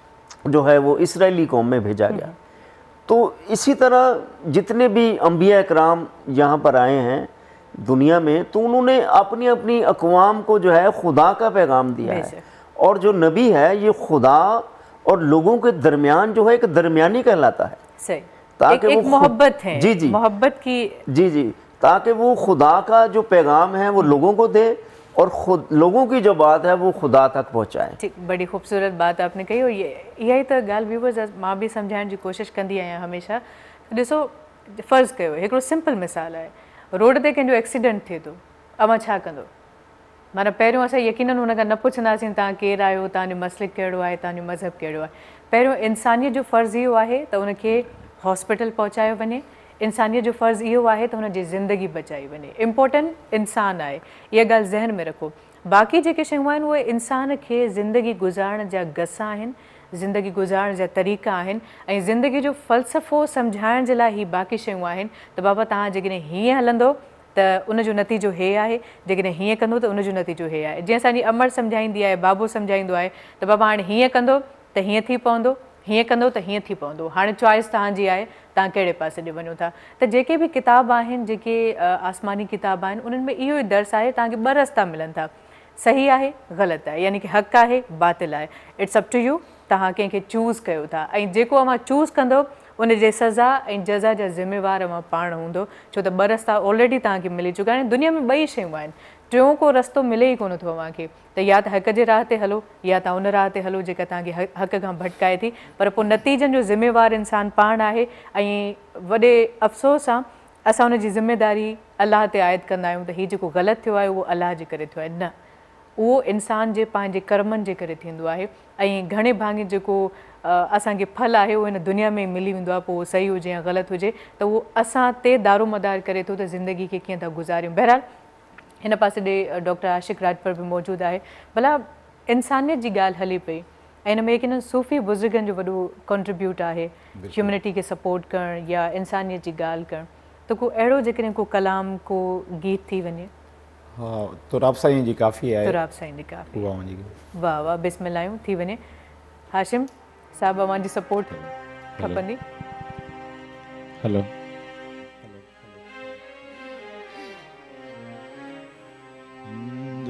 जो है वो इसराइली कौम में भेजा गया। तो इसी तरह जितने भी अंबिया इकराम यहाँ पर आए हैं दुनिया में तो उन्होंने अपनी अपनी अक़वाम को जो है खुदा का पैगाम दिया है। और जो नबी है ये खुदा और लोगों के दरमियान जो है एक दरमियानी कहलाता है। सही, ताकि एक, वो एक मोहब्बत है, जी जी मोहब्बत की जी जी ताकि वो खुदा का जो पैगाम है वो लोगों को दे और खुद लोगों की जो बात है वो खुदा तक पहुँचाए। ठीक, बड़ी खूबसूरत बात आपने कही और ये यही तो ॻाल्हि व्यूवर्स मां भी सम्झाइण जी कोशिश कंदी आहियां हमेशा। ॾिसो फ़र्ज़ु कयो हिकिड़ो सिंपल मिसाल आहे, रोड ते कंहिंजो एक्सीडेंट थिए थो, अवां छा कंदो? माना पहिरियों असां यकीनन हुन खां न पुछंदासीं तव्हां केरु आहियो, तव्हांजो मसलिक कहिड़ो आहे, तव्हांजो मज़हब कहिड़ो आहे। पहिरियों इंसानियत जो फ़र्ज़ु इहो आहे त उनखे हॉस्पिटल पहुचायो वञे, इंसानियत जो फ़र्ज़ु इहो आहे त हुनजी ज़िंदगी बचाई वञे। इम्पोर्टेंट इंसान आहे, इहा ॻाल्हि ज़हन में रखो। बाक़ी जेके शयूं आहिनि उहे इंसान खे ज़िंदगी गुज़ारण जा गसा आहिनि, ज़िंदगी गुज़ारण जा तरीक़ा आहिनि ऐं ज़िंदगी जो फ़लसफ़ो सम्झाइण जे लाइ ही बाक़ी शयूं आहिनि। त बाबा तव्हां जेकॾहिं हीअं हलंदो त उनजो नतीजो हे आहे, जेकॾहिं हीअं कंदो त उनजो नतीजो हे आहे। जीअं असांजी अमर सम्झाईंदी आहे, बाबो सम्झाईंदो आहे त बाबा हाणे हीअं कंदो त हीअं थी पवंदो, हीअं कंदो त हीअं थी पवंदो, हाणे चॉइस तव्हांजी आहे, तव्हां कहिड़े पासे ॾे वञो था। त जेके बि किताब आहिनि, जेके आसमानी किताब आहिनि, उन्हनि में इहो ई दर्स आहे, तव्हांखे ॿ रस्ता मिलनि था, सही आहे ग़लति आहे, यानी कि हक़ आहे बातिल आहे। इट्स अप टू यू, तव्हां कंहिंखे चूज़ कयो था ऐं जेको अवां चूज़ कंदो उन जे सज़ा ऐं जज़ा जा ज़िम्मेवार अवां पाण हूंदो, छो त ॿ रस्ता ऑलरेडी तव्हांखे मिली चुका आहिनि। दुनिया में ॿई शयूं आहिनि, टियों को रस्तो मिले ई कोन थो अव्हांखे, त या त हक़ जे राह ते हलो या तव्हां उन राह ते हलो जेका तव्हांखे हक़ खां भटकाए थी, पर पोइ नतीजनि जो ज़िम्मेवार इंसान पाण आहे। ऐं वॾे अफ़सोस सां असां उनजी ज़िम्मेदारी अलाह ते आयद कंदा आहियूं त हीउ जेको ग़लति थियो आहे उहो अलाह जे करे थियो आहे। न, उहो इंसान जे पंहिंजे कर्मनि जे करे थींदो आहे ऐं घणे भाङे जेको असांखे फल आहे उहो हिन दुनिया में मिली वेंदो आहे, पोइ उहो सही हुजे या ग़लति हुजे त उहो असां ते दारोमदार करे थो त ज़िंदगी खे कीअं था गुज़ारियूं। बहरहाल हिन पासे ॾे डॉक्टर आशिक़ राजपर बि मौजूदु आहे। भला इंसानियत जी ॻाल्हि हले पई ऐं हिन में यकीनन सूफ़ी बुज़ुर्गनि जो वॾो कॉन्ट्रीब्यूट आहे ह्यूमनिटी खे सपोर्ट करणु या इंसानियत जी ॻाल्हि करणु। त को अहिड़ो जेकॾहिं को कलाम को गीत थी वञे? हाँ, तुराब साईं जी काफ़ी आहे। तुराब साईं जी काफ़ी, वाह जी वाह वाह, बिस्मिल्लाह थी वञे। हाशिम साहब अवां जी सपोर्ट खपंदी। हेलो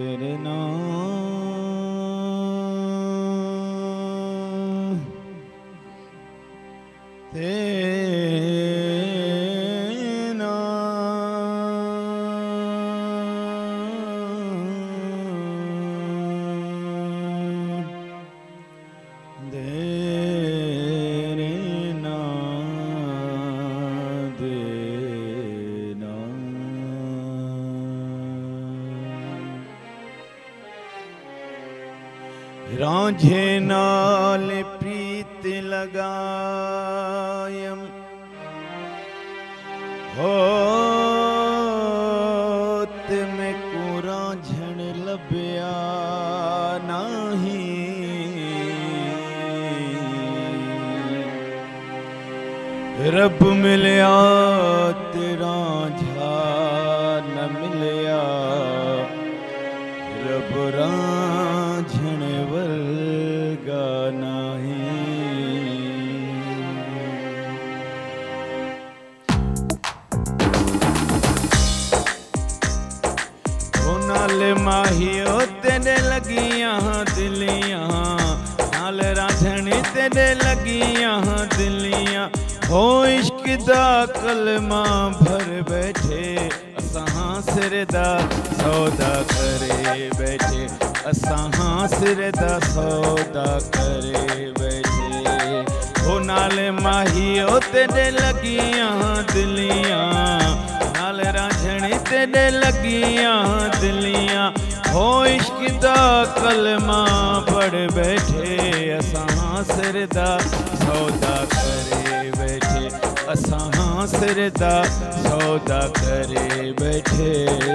तेरे नाम तेरे नाम तेरे नाम देना रांझे नाल प्रीत लगायम होत में को रांझण लभ्या नहीं रब मिलया तेरा झा न मिलया रब रांझण वर्गा नहीं ओ नाल माहियो तेरे लगियां दिलियां नाल रांझणी तेरे लगियां दिलियां हो इश्क दा कलमा भर बैठे असां सिर दा सौदा करे बैठे असां सिर दा सौदा करे बैठे हो नाल माहियो तेरे लगियां दिलियां नाल रांझणी तेरे लगियां दिलियां हो इश्क दा कलमा पढ़ बैठे असां सिर दा सौदा करे बैठे असां सिर दा सौदा करे बैठे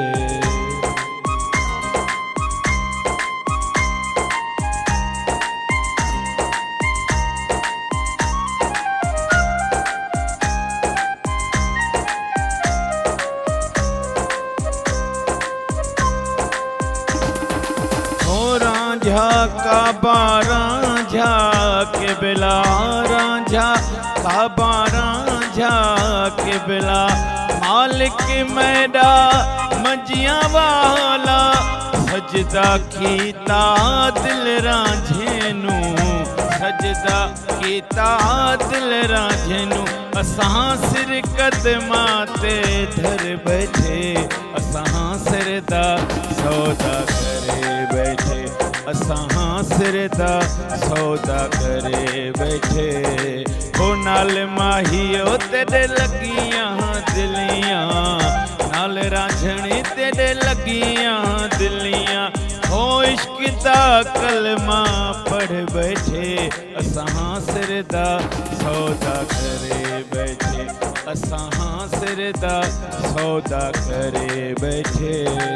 रांझा काबा रांझा के बिला रांझा काबा रांझा के बिला मालिक मैदा मंजिया वाला सजदा कीता दिल रांझे नू सजदा कीता दिल रांझे नू असां सिर कदमां ते धर बैठे असां सिर दा सौदा करे बैठे असां सिर दा सौदा करे बैठे हो नाल माहियो तेरे लगियां दिलियां नाल रांझणी तेरे लगियां दिलियां हो इश्क दा कलमा पढ़ बैठे असां सिर दा सौदा करे बैठे असां सिर दा सौदा करे बैठे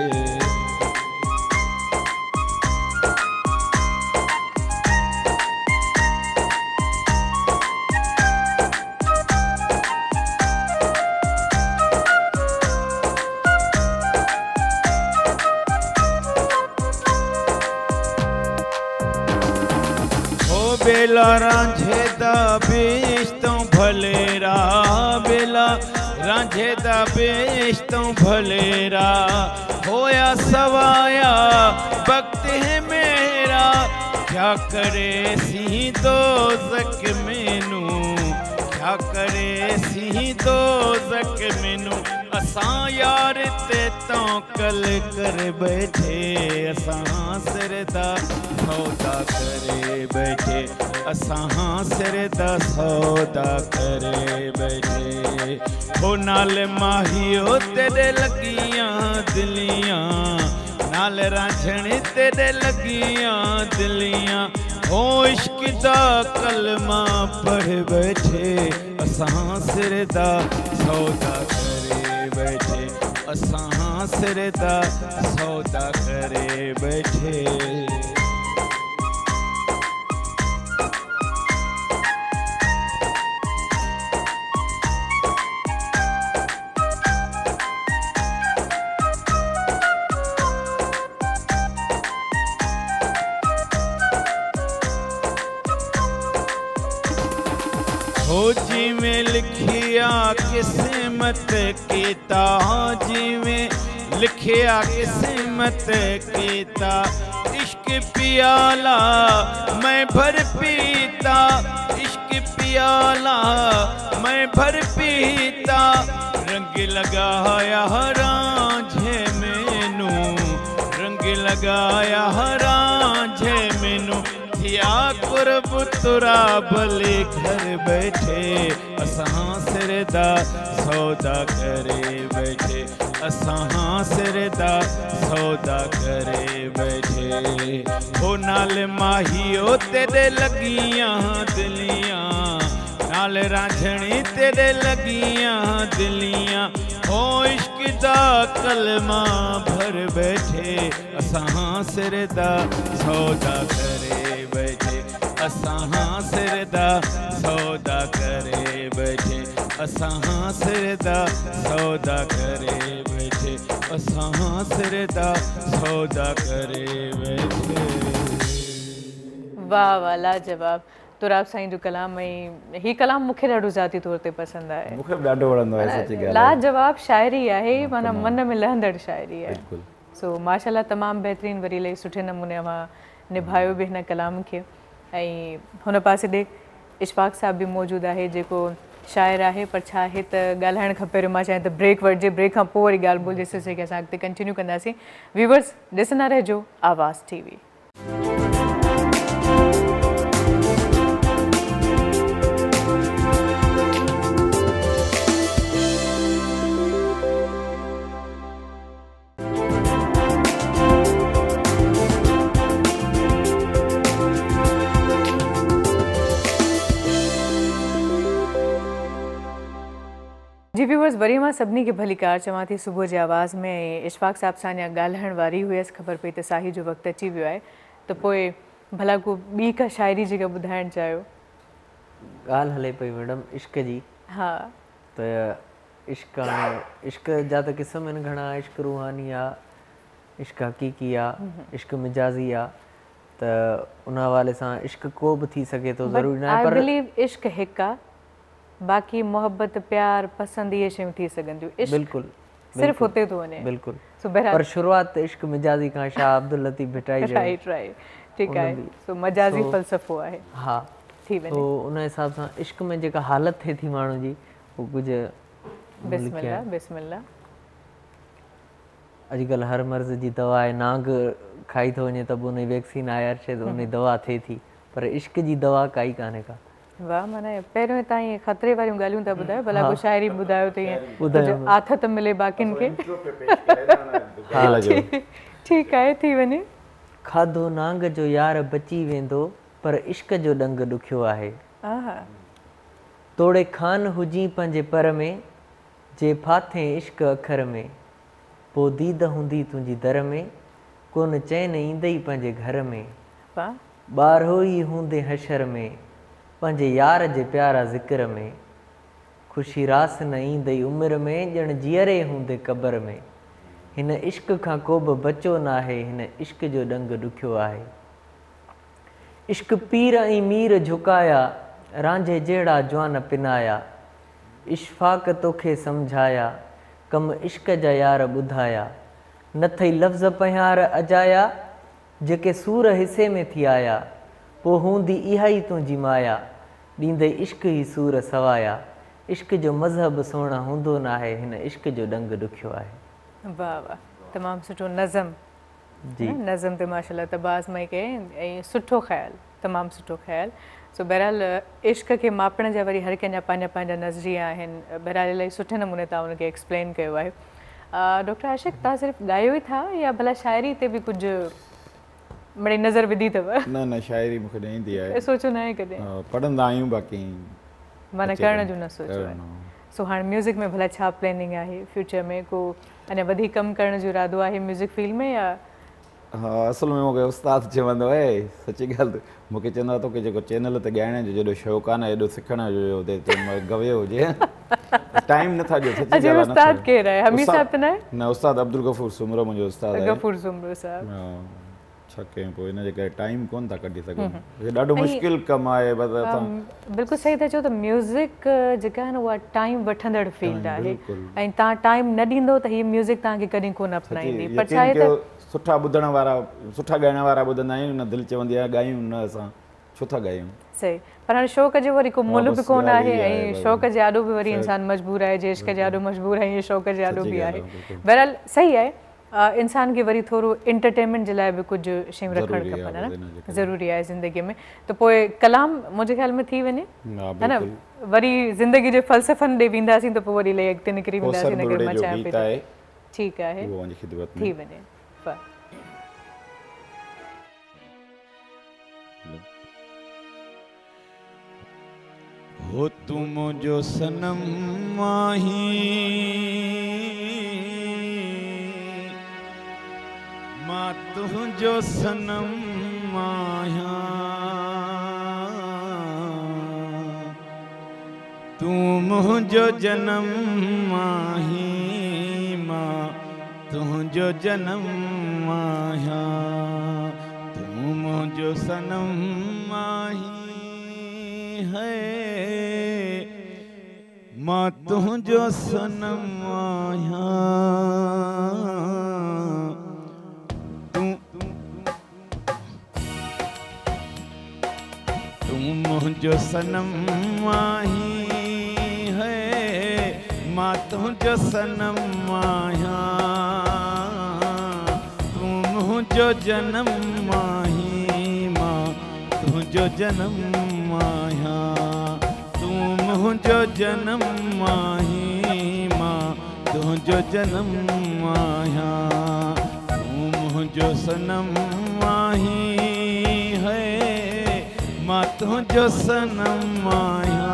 बेला रांझे दा बेश तो भलेरा बेला रांझे दा बेश तो भलेरा होया सवाया वक्त है मेरा क्या करे सी दोज़ख मैनू क्या करे सी दोज़ख मैनू असां यार ते तो कल कर बैठे असां सिर दा सौदा करे बैठे असां सिर दा सौदा करे बैठे हो नाल माहियो तेरे लगियां दिलियां नाल रांझणी तेरे लगियां दिलियां हो इश्क दा कलमा पढ़ बैठे असां सिर दा सौदा करे बैठे असां सिर दा सौदा करे बैठे हो जिवें लिखिया किस्मत कीता जिवें लिखिया किस्मत कीता इश्क पियाला मैं भर पीता इश्क पियाला मैं भर पीता रंग लगाया रांझे मैनू रंग लगाया रांझे मैनू थिया कुर्ब तुरा भले घर बैठे असां सिर दा सौदा करे बैठे असां सिर दा सौदा करे बैठे हो नाल माहियो तेरे लगियां दिलियां नाल रांझणी तेरे लगियां दिलियां ओ इश्क दा कलमा भर बैठे असां सिर दा सौदा करे बैठे असां सिर दा सौदा करे बैठे असां सिर दा सौदा करे बैठे असां सिर दा सौदा करे बैठे। वाह वाह लाजवाब। तुराब साईं जो कलाम ऐं ही कलाम मूंखे ॾाढो ज़ाती तौर ते पसंदि आहे। मूंखे बि ॾाढो वणंदो आहे सची ॻाल्हि आहे। लाजवाब शाइरी आहे माना मन में लहंदड़ शाइरी आहे। बिल्कुलु। सो माशाल्लाह तमामु बहितरीनु वरी इलाही सुठे नमूने अवां निभायो बि हिन कलाम खे ऐं हुन पासे ॾे इशफ़ाक़ साहब बि मौजूदु आहे जेको शाइर आहे पर छा आहे त ॻाल्हाइणु खपे पहिरियों मां चाहियां त ब्रेक वठिजे ब्रेक खां पोइ वरी ॻाल्हि ॿोल जेसि की असां अॻिते कंटिन्यू कंदासीं। व्यूवर्स ॾिसंदा रहिजो आवाज़ टीवी। जी व्यूवर्स वरी मां सभिनी खे भली कार चवां थी सुबुह जे आवाज़ में ऐं इशफ़ाक़ साहब सां अञा ॻाल्हाइण वारी हुयसि ख़बर पई त साही जो वक़्तु अची वियो आहे त पोइ भला को ॿी का शाइरी जेका ॿुधाइणु चाहियो। ॻाल्हि हले पई मैडम इश्क जी। हा त इश्क हाणे इश्क जा त क़िस्म आहिनि घणा इश्क रूहानी आहे इश्क हक़ीक़ी आहे इश्क मिजाज़ी आहे त उन हवाले सां इश्क को बि थी सघे थो ज़रूरी न आहे पर इश्क हिकु आहे बाक़ी मोहब्बत प्यार पसंदि इहे शयूं थी सघनि थियूं। इश्क बिल्कुलु सिर्फ़ु हुते थो वञे। बिल्कुलु सो बहरहाल पर शुरूआत इश्क मिजाज़ी खां शाह अब्दुल लतीफ़ भिटाई जो राइट राइट ठीकु आहे। सो मजाज़ी फ़लसफ़ो आहे। हा थी वञे तो उन हिसाब सां इश्क में जेका हालत थिए थी माण्हू जी उहो कुझु बिस्मिल्लाह बिस्मिल्लाह। अॼुकल्ह हर मर्ज़ जी दवा आहे नांग खाई थो वञे त बि उन वैक्सीन आहे अर्शे त उन दवा थिए थी पर इश्क जी दवा काई कान्हे का। वाह माना पहिरियों तव्हां ईअं ख़तरे वारियूं ॻाल्हियूं था ॿुधायो भला को शाइरी ॿुधायो त ईअं आथत मिले बाक़ियुनि खे। ठीकु आहे थी वञे। खाधो नांग जो यार बची वेंदो पर इश्क जो ॾंग ॾुखियो आहे तोड़े खान हुजी पंहिंजे पर में जे फाथे इश्क अखर में पोइ दीद हूंदी तुंहिंजी दर में कोन चैन ईंदई पंहिंजे घर में ॿार हो ई हूंदे हशर में पंहिंजे यार जे प्यारा ज़िक्र में ख़ुशी रास न ईंदई उमिरि में ॼण जीअरे हूंदे क़बर में हिन इश्क खां को बि बचो न आहे हिन इश्क जो ॾंग ॾुखियो आहे। इश्क पीर ऐं मीर झुकाया रांझे जहिड़ा जवान पिनाया इशफ़ाक़ तोखे सम्झाया कम इश्क जा यार ॿुधाया न थई लफ़्ज़ पहियार अजाया जेके सूर हिसे में थी आया पोइ हूंदी इहा ई तुंहिंजी माया ॾींदे इश्क ई सूर सवाया इश्क जो मज़हब सोना हूंदो न आहे हिन इश्क जो ॾंग ॾुखियो आहे। वाह वाह तमामु सुठो नज़म जी नज़म ते माशाल्लाह तबाज़ मई कई ऐं सुठो ख़्यालु तमामु सुठो ख़्यालु। सो बहरहाल इश्क खे मापण जा वरी हर कंहिंजा पंहिंजा पंहिंजा नज़रिया आहिनि बहरहाल इलाही सुठे नमूने तव्हां हुनखे एक्सप्लेन कयो आहे। डॉक्टर आशिक़ तव्हां सिर्फ़ु ॻायो ई था या भला शाइरी ते बि कुझु मिड़ई नज़र विधी अथव? न न शाइरी मूंखे न ईंदी आहे। सोचो न आहे कॾहिं? पढ़ंदा आहियूं बाक़ी माना करण जो न सोचो आहे। सो हाणे म्यूज़िक में भला छा प्लानिंग आहे फ्यूचर में को अञा वधीक कमु करण जो इरादो आहे म्यूज़िक फील्ड में या? हा असल में मूंखे उस्ताद चवंदो आहे सची ॻाल्हि त मूंखे चवंदो आहे तोखे जेको चैनल ते ॻाइण जो जेॾो शौक़ु आहे न एॾो सिखण जो हुते गवियो हुजे टाइम नथा ॾियो सची ॻाल्हि आहे। उस्ताद केरु आहे? हमीद साहब त न आहे? न उस्ताद अब्दुल गफूर सुमरो मुंहिंजो उस्ताद आहे। गफूर सुमरो साहब छा कयूं पोइ हिन जे करे टाइम कोन था कढी सघूं हे ॾाढो मुश्किल कमु आहे बसि असां बिल्कुलु सही था चओ त म्यूज़िक जेका आहे न उहा टाइम वठंदड़ फील्ड आहे बिल्कुलु। ऐं तव्हां टाइम न ॾींदो त हीअ म्यूज़िक तव्हांखे कॾहिं कोन अपनाईंदी पर छा आहे यकीन कयो, त सुठा ॿुधण वारा सुठा ॻाइण वारा ॿुधंदा आहियूं न दिलि चवंदी आहे ॻायूं न असां छो था ॻायूं सही पर हाणे शौक़ जो वरी को मुल्क बसि कोन ॻाल्हि आहे इहा आहे ऐं बसि। शौक़ जे आॾो बि वरी इंसानु मजबूर आहे जे इश्क जे आॾो मजबूर आहे ईअं शौक़ जे आॾो सची बि ॻाल्हि आहे आहे, बिल्कुलु। बहरहाल सही आहे अ, इंसान खे वरी थोरो एंटरटेनमेंट जे लाइ बि कुझु शयूं रखणु ज़रूरी आहे, खपनि बसि हिन जे न करे। ज़रूरी आहे ज़िंदगी में त पोइ कलाम मुंहिंजे ख़्याल में थी वञे हा, है न बिल्कुलु। वरी ज़िंदगी जे फ़लसफ़नि ॾे वेंदासीं त पोइ वरी लही अॻिते निकिरी वेंदासीं कोसर हिन करे मुरड़े मां जो चाहियां गीत पई आहे त ठीकु आहे उहो मुंहिंजी ख़िदमत में थी वञे ब- हो तुम जो सनम माही मां तुझो सनम माया तू मुझो जन्म माही मां तुझो जन्म माया तू मुझो सनम माही है मां तुझो सनम आया तू तू मुझो सनम आही है मां तुझो सनम आया तू मुझो जन्म आही मां तुझो जन्म आया तू मुझो जन्म आही मां तुझो जन्म आया तू मुझो सनम आही है मां तुझो सनम आया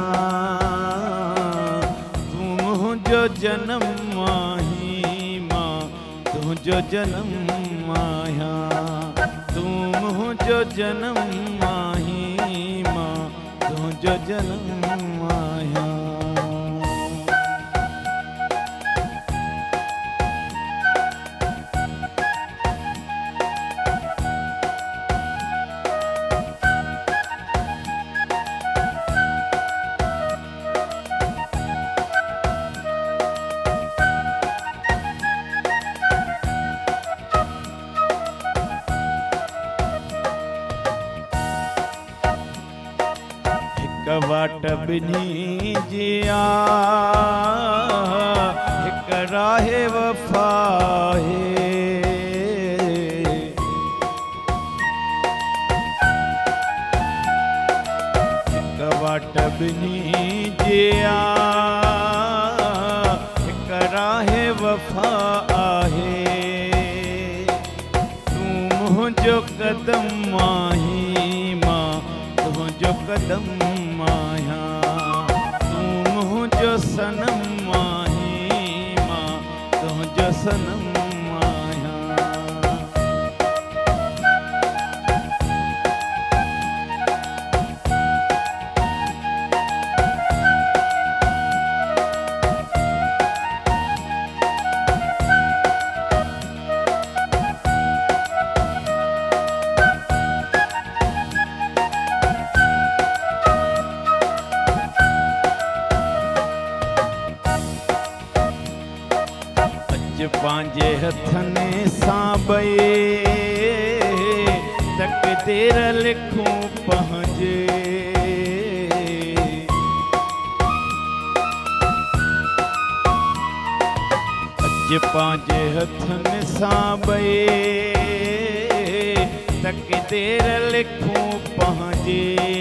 तू मुझो जन्म आही मां तुझो जन्म आया तू मुझो जन्म आही मां तुझो जन्म आया वाट बिनी जिया हिक राहे वफा है हिक वाट बिनी जिया हिक राहे वफा आहे तू मुझो कदम आही मां तुझो कदम आया तू मुझो सनम आही मां तुझो सनम आया पंहिंजे हथनि सां बई तक़दीर लिखूं पंहिंजे अॼु पंहिंजे हथनि सां बई तक़दीर लिखूं पंहिंजे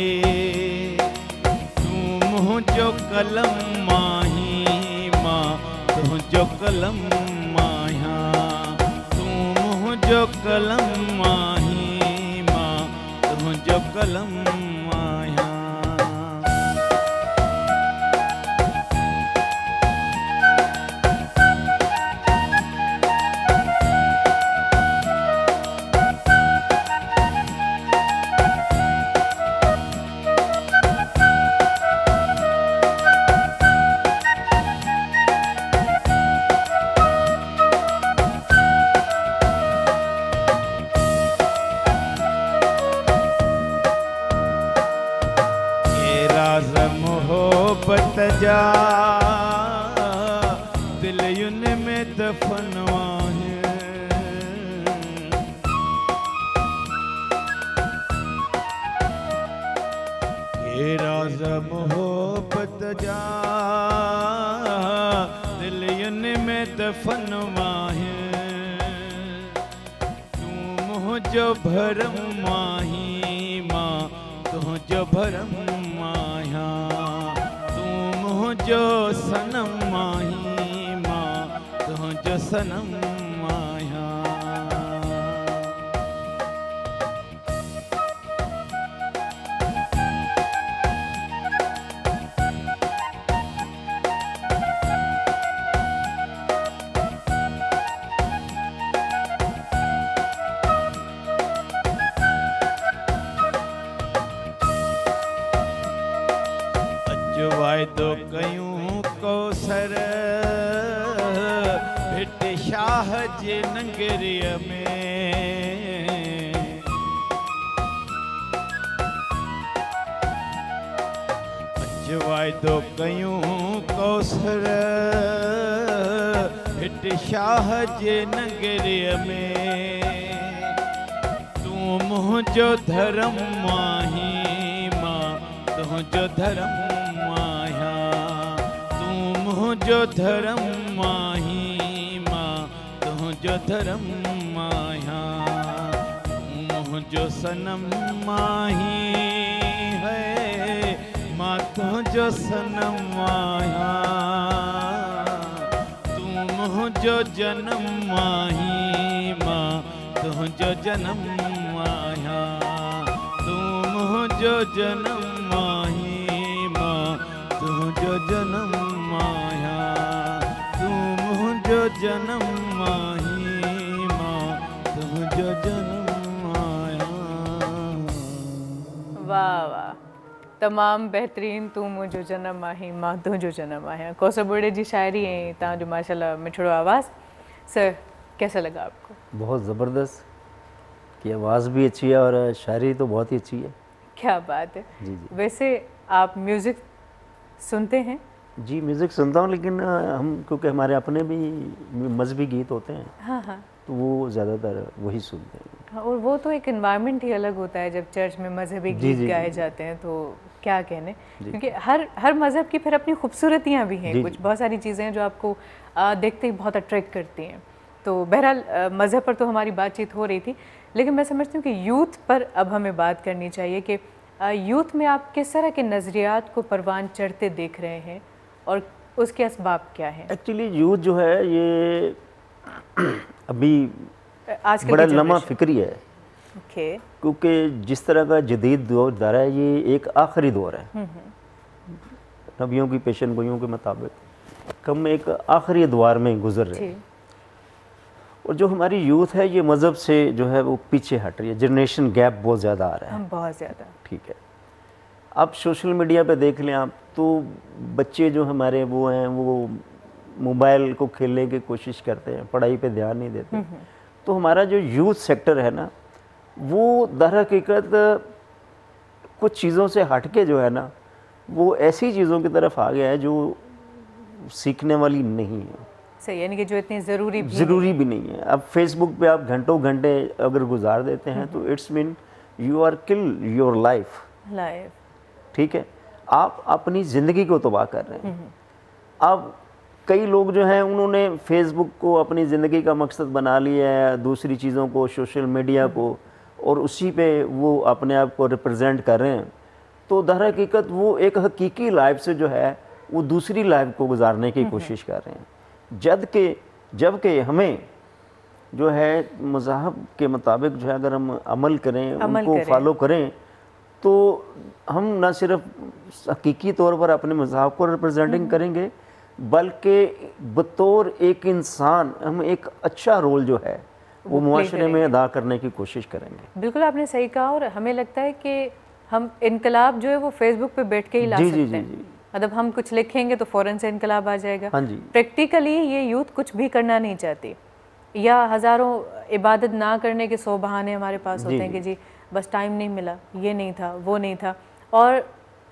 तूं मुंहिंजो कलम आहीं मां तुंहिंजो कलम आहियां तूं मुंहिंजो कलम आहीं मां तुंहिंजो कलम आहियां जा दिल युन में दफन आहे ये राज मोहब्बत जा दिल युन में दफन आहे जो भरम माही माँ तुझो भरम माया तुम जो सनम माही माँ तुझो सनम माया वायदो कयूं कौसर भिट शाह जे नंगरीअ में अच वायदो कयूं कौसर भिट शाह जे नंगरीअ में तूं मुंहिंजो धर्म माही मां तुंहिंजो धर्म जो धर्म माही माँ तुझो धर्म माया मुझो सनम माही है माँ तुझो सनम माया तू मुझो जन्म माही माँ तुझो जन्म माया तू मुझो जन्म माही माँ तुझो जन्म माया तू मुझो जन्म माही माँ तुझो जन्म माया। वाह वाह, तमाम बेहतरीन तू मुझो जन्म माही माँ तुझो जन्म आया। कौसर बुर्ड़े जी शायरी है तव्हां जो माशाल्लाह मिठड़ो आवाज़। सर कैसा लगा आपको? बहुत ज़बरदस्त की आवाज़ भी अच्छी है और शायरी तो बहुत ही अच्छी है। क्या बात है। जी जी। वैसे आप म्यूज़िक सुनते हैं? जी म्यूज़िक सुनता हूँ, लेकिन हम क्योंकि हमारे अपने भी मजहबी गीत होते हैं हाँ हाँ, तो वो ज़्यादातर वही सुनते हैं। हाँ, और वो तो एक एनवायरनमेंट ही अलग होता है जब चर्च में मजहबी जी, गीत जी, गाए जी। जाते हैं, तो क्या कहने, क्योंकि हर हर मज़हब की फिर अपनी खूबसूरतियाँ भी हैं, जी, कुछ जी। बहुत सारी चीज़ें हैं जो आपको आ, देखते ही बहुत अट्रैक्ट करती हैं। तो बहरहाल आ, मज़हब पर तो हमारी बातचीत हो रही थी, लेकिन मैं समझती हूँ कि यूथ पर अब हमें बात करनी चाहिए कि आ, यूथ में आप किस तरह के नज़रियात को परवान चढ़ते देख रहे हैं और उसके असबाब क्या हैं? एक्चुअली यूथ जो है ये अभी आजकल बड़ा की लम्हा जनरेशन। फिक्री है, ओके। क्योंकि जिस तरह का जदीद दौर दर है ये एक आखिरी दौर है। नबियों की पेशन गोइयों के मुताबिक हम एक आखिरी द्वार में गुजर रहे हैं, और जो हमारी यूथ है ये मज़हब से जो है वो पीछे हट रही है, जनरेशन गैप बहुत ज़्यादा आ रहा है। हम बहुत ज़्यादा। ठीक है, आप सोशल मीडिया पे देख लें आप, तो बच्चे जो हमारे वो हैं वो मोबाइल को खेलने की कोशिश करते हैं, पढ़ाई पे ध्यान नहीं देते। तो हमारा जो यूथ सेक्टर है ना, वो दर हकीकत कुछ चीज़ों से हट के जो है ना वो ऐसी चीज़ों की तरफ आ गया है जो सीखने वाली नहीं है, सही, यानी कि जो इतनी ज़रूरी भी ज़रूरी भी नहीं है। अब फेसबुक पे आप घंटों घंटे अगर गुजार देते हैं तो it's mean you are kill your life. Life. ठीक है, आप अपनी ज़िंदगी को तबाह कर रहे हैं। अब कई लोग जो हैं उन्होंने फेसबुक को अपनी ज़िंदगी का मकसद बना लिया है, दूसरी चीज़ों को, सोशल मीडिया को, और उसी पे वो अपने आप को रिप्रेजेंट कर रहे हैं। तो दर हकीकत वो एक हकीकी लाइफ से जो है वो दूसरी लाइफ को गुजारने की कोशिश कर रहे हैं, जब के जबकि हमें जो है मज़हब के मुताबिक जो है अगर हम अमल करें, अमल उनको करें। फॉलो करें, तो हम न सिर्फ हकीकी तौर पर अपने मज़हब को रिप्रेजेंटिंग करेंगे, बल्कि बतौर एक इंसान हम एक अच्छा रोल जो है वो मुआशरे में अदा करने की कोशिश करेंगे। बिल्कुल आपने सही कहा, और हमें लगता है कि हम इनकलाब जो है वो फेसबुक पे बैठ के ही ला जी, सकते जी, जी, हैं। जी। मतलब हम कुछ लिखेंगे तो फ़ौरन से इनकलाब आ जाएगा। हाँ जी। प्रैक्टिकली ये यूथ कुछ भी करना नहीं चाहती, या हज़ारों इबादत ना करने के सौ बहाने हमारे पास होते जी, हैं कि जी। जी बस टाइम नहीं मिला, ये नहीं था, वो नहीं था। और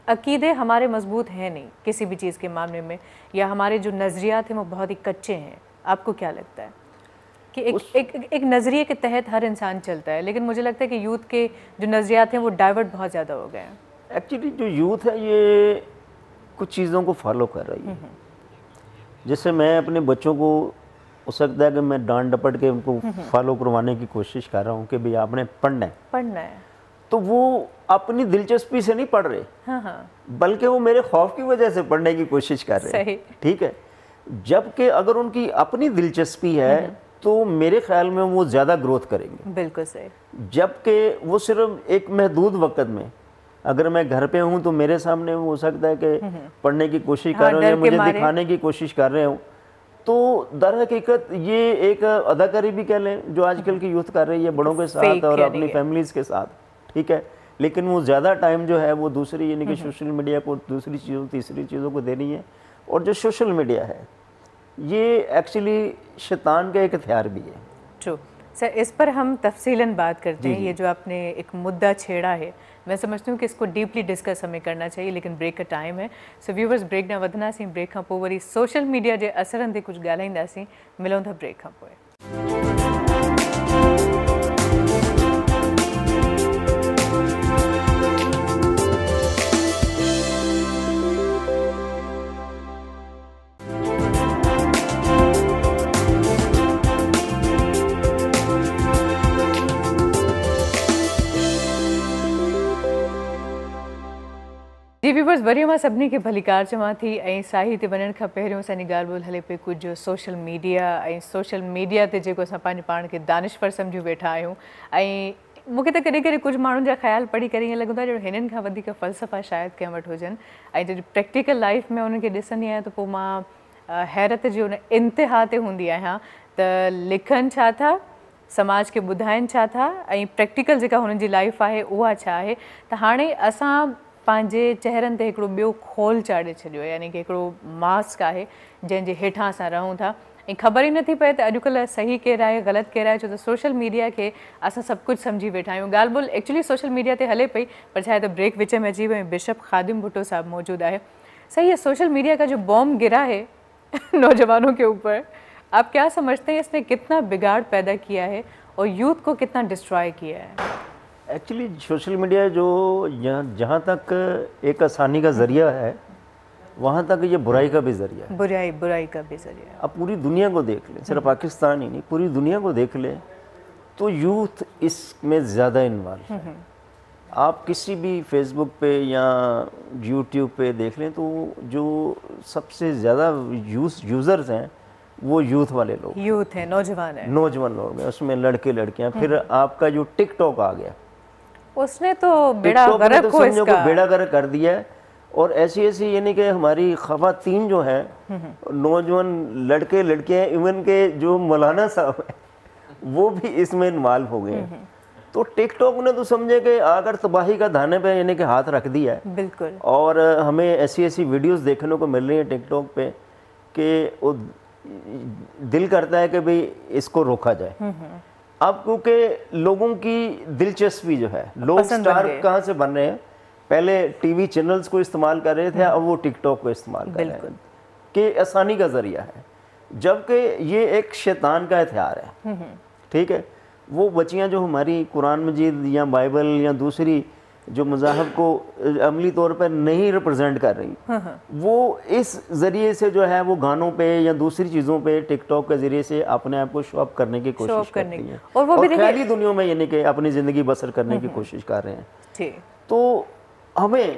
अकीदे हमारे मजबूत हैं नहीं किसी भी चीज़ के मामले में, या हमारे जो नज़रियात हैं वो बहुत ही कच्चे हैं, आपको क्या लगता है कि एक एक एक नज़रिए के तहत हर इंसान चलता है, लेकिन मुझे लगता है कि यूथ के जो नज़रियात हैं वो डाइवर्ट बहुत ज़्यादा हो गए हैं। एक्चुअली जो यूथ है ये कुछ चीज़ों को फॉलो कर रही है। जैसे मैं अपने बच्चों को हो सकता है कि मैं डांट डपट के उनको फॉलो करवाने की कोशिश कर रहा हूँ कि भाई आपने पढ़ना है पढ़ना है, तो वो अपनी दिलचस्पी से नहीं पढ़ रहे, हाँ हाँ, बल्कि वो मेरे खौफ की वजह से पढ़ने की कोशिश कर रहे हैं। ठीक है, जबकि अगर उनकी अपनी दिलचस्पी है तो मेरे ख्याल में वो ज़्यादा ग्रोथ करेंगे। बिल्कुल सही। जबकि वो सिर्फ एक महदूद वक्त में, अगर मैं घर पे हूँ तो मेरे सामने हो सकता है कि पढ़ने की कोशिश कर रहे हो या मुझे दिखाने की कोशिश कर रहे हो, तो दर हकीकत ये एक अदाकारी भी कह लें जो आजकल की यूथ कर रही है बड़ों के साथ और अपनी फैमिलीज के साथ। ठीक है, लेकिन वो ज़्यादा टाइम जो है वो दूसरी यानी कि सोशल मीडिया को, दूसरी चीज़ों तीसरी चीज़ों को दे रही है। और जो सोशल मीडिया है ये एक्चुअली शैतान का एक हथियार भी है। ट्रू सर, इस पर हम तफसीलन बात करते हैं। ये जो आपने एक मुद्दा छेड़ा है, मैं समझती हूँ कि इसको डीपली डिस्कस हमें करना चाहिए, लेकिन ब्रेक का टाइम है। सो व्यूवर्स, ब्रेक ना वधंदासीं, ब्रेक खां पोइ वरी सोशल मीडिया जे असरनि ते कुझु ॻाल्हाईंदासीं। मिलूं था ब्रेक खां पोइ। जी व्यूवर्स, वरी मां सभिनी खे भलीकार चवां थी ऐं साही ते वञण खां पहिरियों असांजी ॻाल्हि ॿोल हले पई कुझु सोशल मीडिया ऐं सोशल मीडिया ते जेको असां पंहिंजे पाण खे दानिश्वर सम्झी वेठा आहियूं। ऐं मूंखे त कॾहिं कॾहिं कुझु माण्हुनि जा ख़्याल पढ़ी करे ईअं लॻंदो आहे ॼणो हिननि खां वधीक फ़लसफ़ा शायदि कंहिं वटि हुजनि। ऐं जॾहिं प्रैक्टिकल लाइफ में उन्हनि खे ॾिसंदी आहियां त पोइ मां हैरत जी उन इंतिहा ते हूंदी आहियां त लिखनि छा था, समाज खे ॿुधाइनि छा था, ऐं प्रैक्टिकल जेका हुननि जी लाइफ आहे उहा छा आहे। त हाणे असां पंहिंजे चहिरनि ते हिकिड़ो ॿियो खोल चाढ़े छॾियो, यानी कि हिकिड़ो मास्क आहे जंहिंजे हेठां असां रहूं था ऐं ख़बर ई नथी पए त अॼुकल्ह सही केरु आहे ग़लति केरु आहे, छो त सोशल मीडिया खे असां सभु कुझु सम्झी वेठा आहियूं। ॻाल्हि ॿोल एक्चुअली सोशल मीडिया ते हले पई, पर छा आहे त ब्रेक विच में अची वियो। बिशप खादिम भुट्टो साहब मौजूद आहे। सही है, सोशल मीडिया का जो बॉम्ब गिरा है नौजवानों के ऊपर, आप क्या समझते हैं इसने कितना बिगाड़ पैदा किया है और यूथ को कितना डिस्ट्रॉय किया है? एक्चुअली सोशल मीडिया जो जहाँ तक एक आसानी का ज़रिया है, वहाँ तक ये बुराई का भी ज़रिया है। बुराई बुराई का भी ज़रिया। अब पूरी दुनिया को देख लें, सिर्फ पाकिस्तान ही नहीं, पूरी दुनिया को देख लें तो यूथ इसमें ज़्यादा इन्वॉल्व है। आप किसी भी फेसबुक पे या यूट्यूब पे देख लें तो जो सबसे ज़्यादा यूज यूज़र्स हैं वो यूथ वाले लोग, यूथ है, नौजवान है, नौजवान लोग हैं, उसमें लड़के लड़कियां। फिर आपका जो टिकटॉक आ गया, उसने तो बेड़ा गर्क तो इसका बेड़ा गर्क कर दिया है। और ऐसी ऐसी यानी कि हमारी ख़वातीन जो हैं, नौजवान लड़के लड़कियां, इवन के जो मौलाना साहब हैं वो भी इसमें इन्वॉल्व हो गए हैं। तो टिकटॉक ने तो समझे कि आकर तबाही का धाने पे यानी कि हाथ रख दिया है। बिल्कुल। और हमें ऐसी ऐसी वीडियोस देखने को मिल रही हैं टिकटॉक पे कि वो दिल करता है कि भाई इसको रोका जाए। अब क्योंकि लोगों की दिलचस्पी जो है, लोग स्टार कहाँ से बन रहे हैं, पहले टीवी चैनल्स को इस्तेमाल कर रहे थे, अब वो टिकटॉक को इस्तेमाल कर रहे हैं कि आसानी का ज़रिया है, जबकि ये एक शैतान का हथियार है। ठीक है, वो बच्चियाँ जो हमारी कुरान मजीद या बाइबल या दूसरी जो मज़ाहब को अमली तौर पर नहीं रिप्रेजेंट कर रही, वो इस ज़रिए से जो है वो गानों पे या दूसरी चीज़ों पे टिकटॉक के ज़रिए से अपने आप को शो अप करने की कोशिश करती हैं और वो भी ख्याली दुनिया में यानी कि अपनी ज़िंदगी बसर करने की कोशिश कर रहे हैं। तो हमें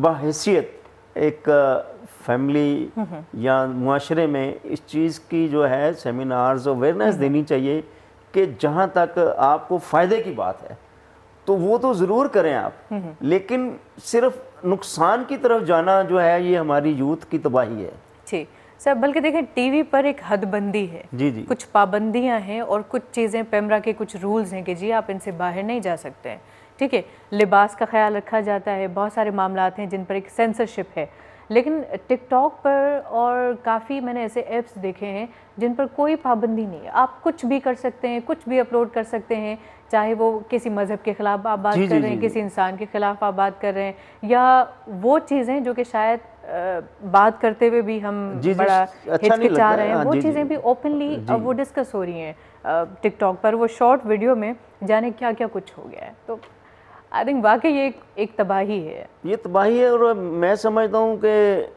बाहैसियत एक फैमिली या मुआशरे में इस चीज़ की जो है सेमिनार्स अवेयरनेस देनी चाहिए कि जहाँ तक आपको फ़ायदे की बात है तो वो तो ज़रूर करें आप, लेकिन सिर्फ नुकसान की तरफ जाना जो है ये हमारी यूथ की तबाही है। ठीक सर, बल्कि देखें टीवी पर एक हदबंदी है, जी जी, कुछ पाबंदियां हैं और कुछ चीज़ें पैमरा के कुछ रूल्स हैं कि जी आप इनसे बाहर नहीं जा सकते हैं। ठीक है, लिबास का ख्याल रखा जाता है, बहुत सारे मामलात हैं जिन पर एक सेंसरशिप है। लेकिन टिकटॉक पर और काफ़ी मैंने ऐसे ऐप्स देखे हैं जिन पर कोई पाबंदी नहीं है, आप कुछ भी कर सकते हैं, कुछ भी अपलोड कर सकते हैं, चाहे वो किसी मज़हब के ख़िलाफ़ आप बात जी, कर जी, रहे हैं, जी, किसी इंसान के ख़िलाफ़ आप बात कर रहे हैं, या वो चीज़ें जो कि शायद अ, बात करते हुए भी हम जी, जी, बड़ा अच्छा नहीं हिचकिचा लगता रहे है, हैं, हाँ, वो जी, जी, चीज़ें भी ओपनली जी। वो डिस्कस हो रही हैं टिकटॉक पर, वो शॉर्ट वीडियो में जाने क्या क्या कुछ हो गया है। तो आई थिंक वाकई ये एक, एक तबाही है। ये तबाही है, और मैं समझता हूँ कि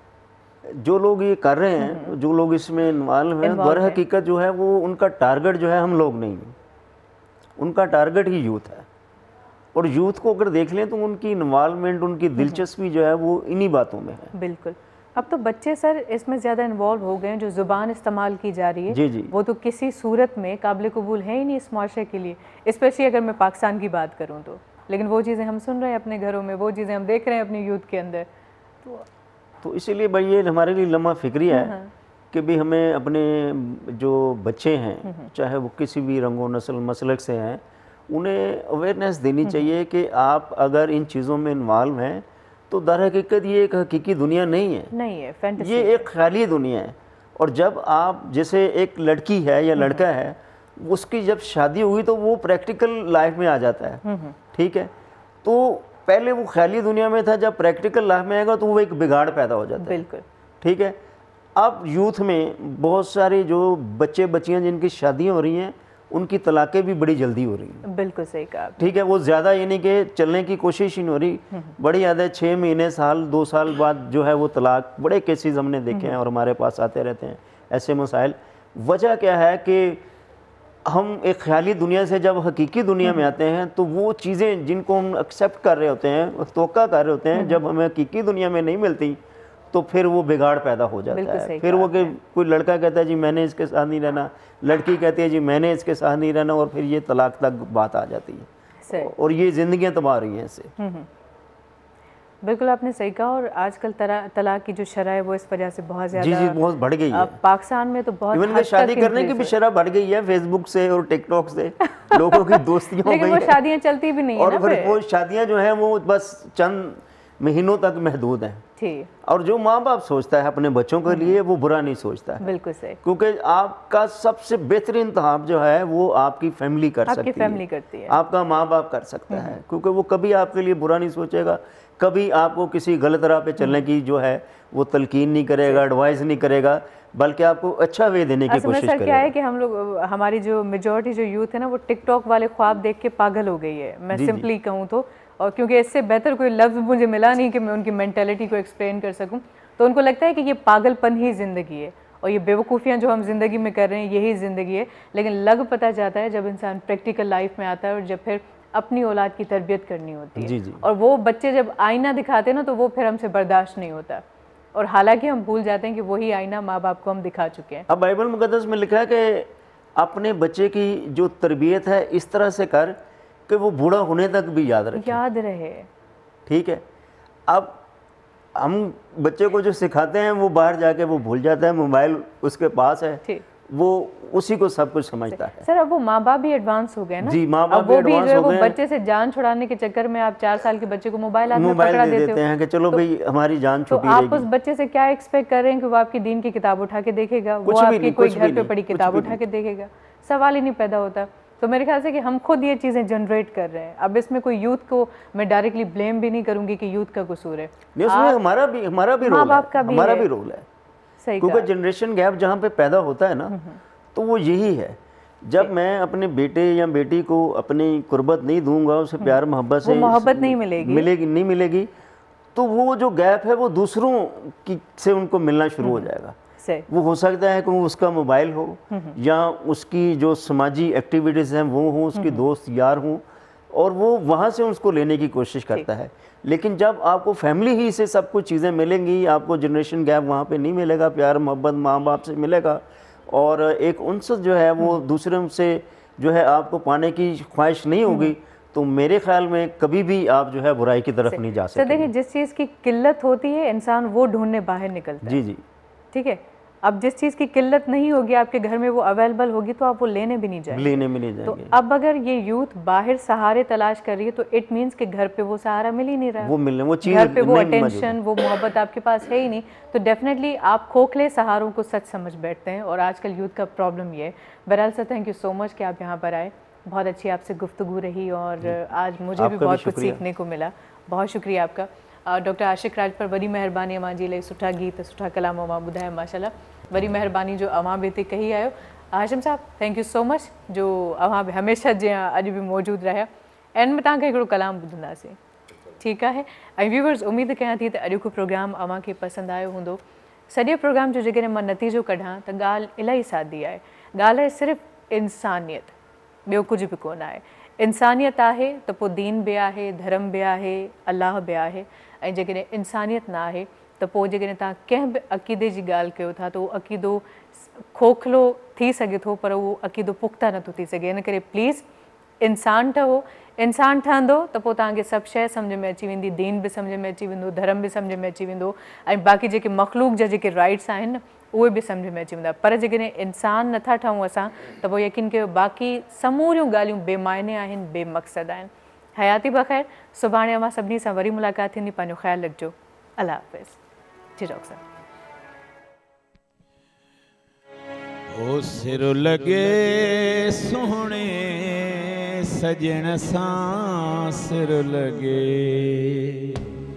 जो लोग ये कर रहे हैं, जो लोग इसमें इन्वॉल्व हैं, Involved दर हैं। हकीकत जो है वो उनका टारगेट जो है हम लोग नहीं हैं, उनका टारगेट ही यूथ है। और यूथ को अगर देख लें तो उनकी इन्वॉल्वमेंट, उनकी दिलचस्पी जो है वो इन्हीं बातों में है। बिल्कुल। अब तो बच्चे सर इसमें ज़्यादा इन्वॉल्व हो गए हैं, जो ज़ुबान इस्तेमाल की जा रही है जी, जी। वो तो किसी सूरत में काबिल कबूल है ही नहीं इस माशरे के लिए, स्पेशली अगर मैं पाकिस्तान की बात करूँ तो। लेकिन वो चीज़ें हम सुन रहे हैं अपने घरों में, वो चीज़ें हम देख रहे हैं अपने यूथ के अंदर। तो तो इसीलिए भाई ये हमारे लिए लम्हा फिक्री है कि भी हमें अपने जो बच्चे हैं, चाहे वो किसी भी रंगो नस्ल मसलक से हैं, उन्हें अवेयरनेस देनी चाहिए कि आप अगर इन चीज़ों में इन्वॉल्व हैं तो दर हकीकत ये एक हकीकी दुनिया नहीं है, नहीं है, फैंटेसी ये एक ख्याली दुनिया है। और जब आप, जैसे एक लड़की है या लड़का है, उसकी जब शादी हुई तो वो प्रैक्टिकल लाइफ में आ जाता है, ठीक है। तो पहले वो ख्याली दुनिया में था, जब प्रैक्टिकल लाइफ में आएगा तो वो एक बिगाड़ पैदा हो जाता है, बिल्कुल, ठीक है। अब यूथ में बहुत सारे जो बच्चे बच्चियां जिनकी शादियां हो रही हैं, उनकी तलाक़ें भी बड़ी जल्दी हो रही हैं। बिल्कुल सही कहा, ठीक है, वो ज़्यादा यानी कि चलने की कोशिश ही नहीं हो रही, बड़ी याद है छः महीने साल दो साल बाद जो है वो तलाक, बड़े केसेस हमने देखे हैं और हमारे पास आते रहते हैं ऐसे मसाइल। वजह क्या है कि हम एक ख्याली दुनिया से जब हकीकी दुनिया में आते हैं तो वो चीज़ें जिनको हम एक्सेप्ट कर रहे होते हैं, तवक्का कर रहे होते हैं, जब हमें हकीकी दुनिया में नहीं मिलती तो फिर वो बिगाड़ पैदा हो जाता है। फिर वो कि कोई लड़का कहता है जी मैंने इसके साथ नहीं रहना, लड़की कहती है जी मैंने इसके साथ नहीं रहना, और फिर ये तलाक तक बात आ जाती है, और ये ज़िंदगियाँ तबाह रही हैं इससे। बिल्कुल आपने सही कहा। और आजकल तलाक की जो शरह है वो इस वजह से बहुत ज़्यादा, जी जी बहुत बढ़ गई है। पाकिस्तान में तो बहुत इवन शादी करने की भी शरह बढ़ गई है, फेसबुक से और टिकटॉक से लोगों की दोस्तियां हो गई लेकिन वो शादियां चलती भी नहीं है और ना, फिर वो शादियां जो हैं वो बस चंद महीनों तक महदूद हैं। ठीक। और जो माँ बाप सोचता है अपने बच्चों के लिए वो बुरा नहीं सोचता है, बिल्कुल सही, क्योंकि आपका सबसे बेहतरीन इंतखाब जो है वो आपकी फैमिली कर आपकी सकती है, फैमिली करती है, आपका माँ बाप कर सकता है, क्योंकि वो कभी आपके लिए बुरा नहीं सोचेगा, कभी आपको किसी गलत राह पे चलने की जो है वो तलकीन नहीं करेगा, एडवाइस नहीं करेगा, बल्कि आपको अच्छा वे देने की कोशिश करेगा। क्या है कि हम लोग, हमारी जो मेजॉरिटी जो यूथ है ना वो टिकटॉक वाले ख्वाब देख के पागल हो गई है, मैं सिंपली कहूँ तो। और क्योंकि इससे बेहतर कोई लफ्ज़ मुझे मिला नहीं कि मैं उनकी मेंटालिटी को एक्सप्लेन कर सकूं, तो उनको लगता है कि ये पागलपन ही ज़िंदगी है और ये बेवकूफ़ियाँ जो हम ज़िंदगी में कर रहे हैं यही ज़िंदगी है। लेकिन लग पता जाता है जब इंसान प्रैक्टिकल लाइफ में आता है और जब फिर अपनी औलाद की तरबियत करनी होती है। जी जी। और वो बच्चे जब आईना दिखाते हैं ना तो वो फिर हमसे बर्दाश्त नहीं होता, और हालांकि हम भूल जाते हैं कि वही आईना माँ बाप को हम दिखा चुके हैं। अब बाइबल मुक़द्दस में लिखा है कि अपने बच्चे की जो तरबियत है इस तरह से कर कि वो बूढ़ा होने तक भी याद रखे, याद रहे। ठीक है। अब हम बच्चे को जो सिखाते हैं वो बाहर जाके वो भूल जाता है, मोबाइल उसके पास है, वो उसी को सब कुछ समझता है। सर अब वो माँ बाप भी एडवांस हो गए ना, जी माँ बाप भी एडवांस हो गए। बच्चे से जान छुड़ाने के चक्कर में आप चार साल के बच्चे को मोबाइल हाथ में मोबाइल पकड़ा दे देते, देते हैं कि चलो तो, भाई हमारी जान छुटी तो रहेगी। आप उस बच्चे से क्या एक्सपेक्ट कर रहे हैं कि वो आपकी दीन की किताब उठा के देखेगा, वो आपकी कोई घर पे पड़ी किताब उठा के देखेगा? सवाल ही नहीं पैदा होता। तो मेरे ख्याल से कि हम खुद ये चीज़ें जनरेट कर रहे हैं। अब इसमें कोई यूथ को मैं डायरेक्टली ब्लेम भी नहीं करूंगी कि यूथ का कसूर है, नहीं उसमें हमारा भी हमारा भी रोल है, हमारा भी रोल है, सही, क्योंकि जनरेशन गैप जहाँ पे पैदा होता है ना तो वो यही है। जब मैं अपने बेटे या बेटी को अपनी कुर्बत नहीं दूंगा, उसे प्यार मोहब्बत से मोहब्बत नहीं मिलेगी मिलेगी नहीं मिलेगी तो वो जो गैप है वो दूसरों की से उनको मिलना शुरू हो जाएगा। वो हो सकता है कि वो उसका मोबाइल हो या उसकी जो समाजी एक्टिविटीज़ हैं वो हों, उसके दोस्त यार हों, और वो वहाँ से उसको लेने की कोशिश करता है। लेकिन जब आपको फैमिली ही से सब कुछ चीज़ें मिलेंगी, आपको जनरेशन गैप वहाँ पे नहीं मिलेगा, प्यार मोहब्बत माँ बाप से मिलेगा, और एक उनसे जो है वो दूसरे से जो है आपको पाने की ख्वाहिश नहीं होगी, तो मेरे ख्याल में कभी भी आप जो है बुराई की तरफ नहीं जा सकते। देखिए जिस चीज़ की किल्लत होती है इंसान वो ढूंढने बाहर निकलता है। जी जी ठीक है। अब जिस चीज़ की किल्लत नहीं होगी आपके घर में वो अवेलेबल होगी तो आप वो लेने भी नहीं जाएंगे, लेने भी नहीं जाएंगे। तो अब अगर ये यूथ बाहर सहारे तलाश कर रही है तो इट मीन्स कि घर पे वो सहारा मिल ही नहीं रहा, वो मिलने वो चीज़ घर पे वो अटेंशन वो मोहब्बत आपके पास है ही नहीं, तो डेफिनेटली आप खोखले सहारों को सच समझ बैठते हैं और आजकल यूथ का प्रॉब्लम ये है। बहरहाल sir thank you so much कि आप यहाँ पर आए बहुत अच्छी आपसे गुफ्तगू रही और आज मुझे भी आपका भी बहुत कुछ शुक्रिया। सीखने को मिला। बहुत शुक्रिया आपका। अ, डॉक्टर आशिक़ राज पर वॾी महिरबानी अवां जे लाइ सुठा गीत सुठा कलाम अवां ॿुधाया माशाल्लाह। वॾी महिरबानी जो अवां बि हिते कही आयो। हाशिम साहब थैंक यू सो मच जो अवां बि हमेशह जीअं अॼु बि मौजूदु रहिया। एंड में तव्हांखे हिकिड़ो कलाम ॿुधंदासीं, ठीकु आहे? ऐं व्यूवर्स उमेदु कयां थी त अॼोको प्रोग्राम अवां खे पसंदि आयो हूंदो। सॼे प्रोग्राम जो जेकॾहिं मां नतीजो कढां त ॻाल्हि इलाही सादी आहे। ॻाल्हि आहे सिर्फ़ु इंसानियत, ॿियो कुझु बि कोन आहे। इंसानियत आहे त पोइ दीन बि आहे, धर्म बि आहे, अलाह बि आहे। ऐं जेकॾहिं इंसानियत न आहे त पोइ जेकॾहिं तव्हां कंहिं बि अक़ीदे जी ॻाल्हि कयो था त उहो अक़ीदो खोखलो थी सघे थो, पर उहो अक़ीदो पुख़्ता नथो थी सघे। इन करे प्लीज़ इंसान ठहो। इंसान ठहंदो त पोइ तव्हांखे सभु शइ सम्झ में अची वेंदी, दीन बि सम्झ में अची वेंदो, धर्म बि सम्झ में अची वेंदो, ऐं बाक़ी जेके मख़लूक जा जेके राइट्स आहिनि उहे बि सम्झ में अची वेंदा। पर जेकॾहिं इंसान नथा ठहूं असां त पोइ यकीन कयो बाक़ी समूरियूं ॻाल्हियूं बेमायने आहिनि, बेमक़सद आहिनि। हयाती बख़ैर। सुभाणे अवां सभिनी सां वरी मुलाक़ात थींदी। पंहिंजो ख़्यालु रखिजो। अल्लाह हाफ़िज़। जी डॉक्टर साहब। ओ सिर लगे सोहणे सजण सां सिर लगे,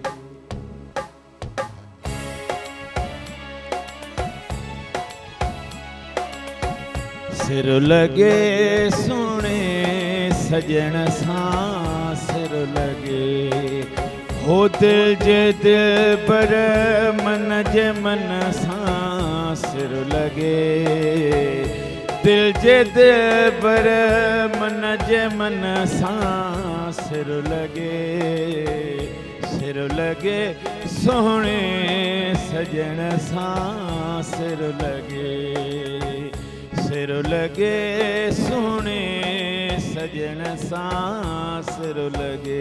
सिर लगे सोहणे सजण सां सिर लगे। हो दिल जे दिल पर मन जे मन सां सिर लगे, दिल जे दिल पर मन जे मन सां सिर लगे। सिर लगे सोहणे सजण सां सिर लगे, सिर लगे सोहणे सजण सां सिर लगे।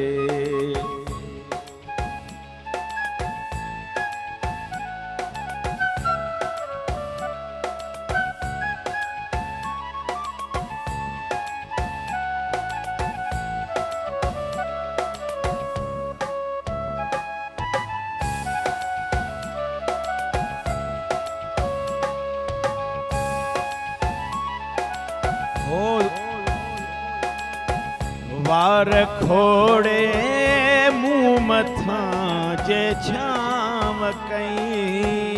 वार खोड़े मुँह मथां जे छांव कई,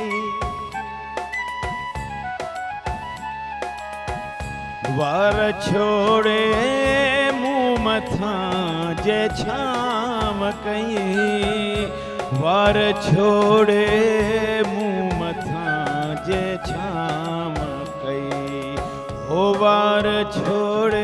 वार छोड़े मुँह मथां जे छांव कई, वार छोड़े मुँह मथां जे छांव कई। हो वार छोड़े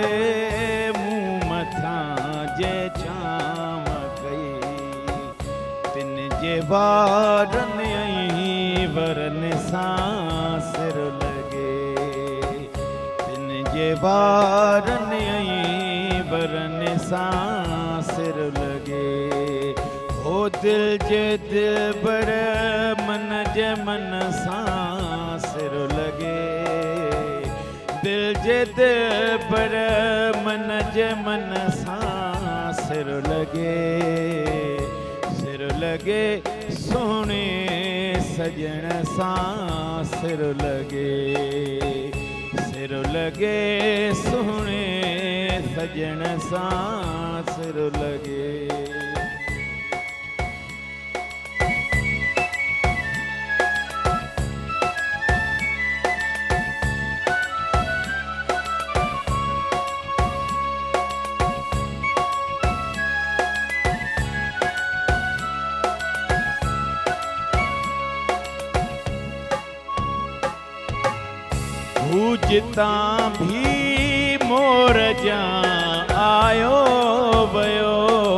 जे छांव कई, तिन जे वारन ऐं वरन सां सिर लगे, तिन जे वारन ऐं वरन सां सिर लगे। हो दिल जे दिल पर मन जे मन सां सिर लगे, दिल जे दिल पर मन जे मन सां सिर लगे। सिर लगे सोहणे सजण सां सिर लगे, सिर लगे सोहणे सजण सां सिर लगे। जितां भी मोर जा आयो वयो,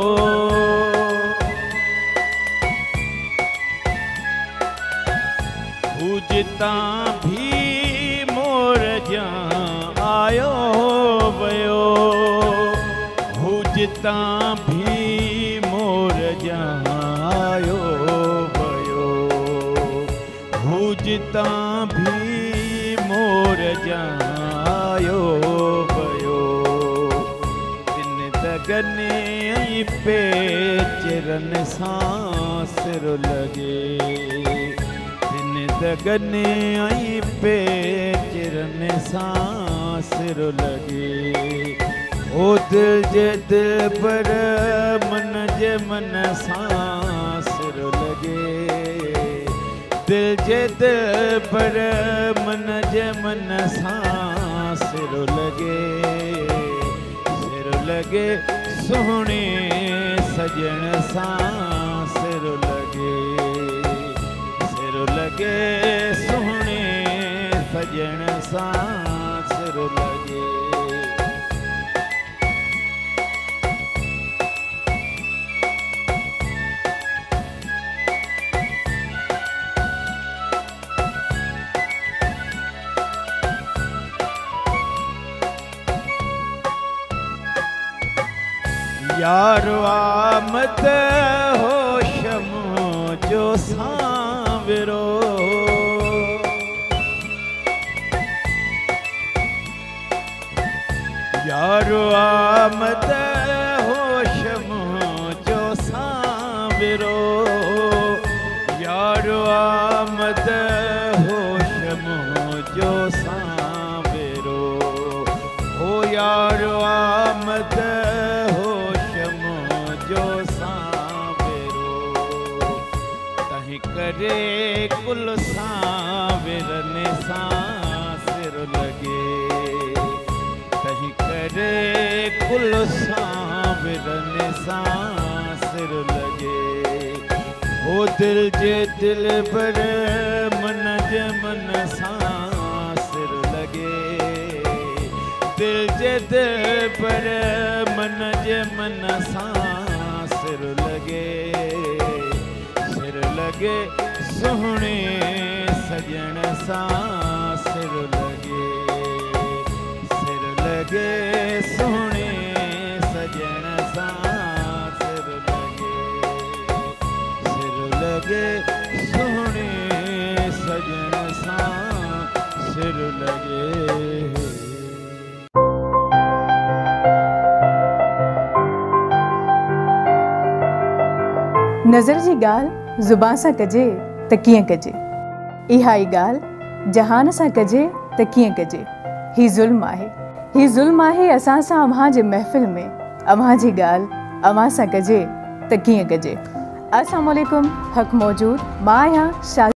जितां भी मोर जा आयो वयो, जितां भी मोर जा आयो वयो, जितां भी मोर जायो वयो। तिन दगने ऐं पेचरन सां सिर लगे, तिन दगने ऐं पेचरन सां सिर लगे। ओ दिल जे दिल पर मन जे मन सां सिर लगे दिल जे दिल पर मन जे मन सां सिर लगे सिर लगे सोहणे सजण सां सिर लगे सिर लगे सोहणे सजण सां सिर लगे यारो आमद होशम जो सांवरो यारो आमद होशम जो सांवरो यारो आमद होशम जो सांवरो हो यारो आमद जो सांवरो तहीं करे कुल सांवरन सां सिर लगे तहीं करे कुल सांवरन सां सिर लगे हो दिल जे दिल पर मन जे मन सां सिर लगे दिल जे दिल पर मन जे मन सां सिर लगे सिर लगे सोहणे सजण सां सिर लगे सिर लगे सोहणे सजण सां सिर लगे सिर लगे सोहणे सजण सां सिर लगे नज़र जी ॻाल्हि ज़ुबान सां कजे त कीअं कजे इहा ई ॻाल्हि जहान सां कजे त कीअं कजे ही ज़ुल्म आहे ही ज़ुल्म आहे असां सां अव्हां जे महफ़िल में अव्हां जी ॻाल्हि अव्हां सां कजे त कीअं कजे। अस्सलाम वालेकुम, हक़ मौजूद, मां आहियां शा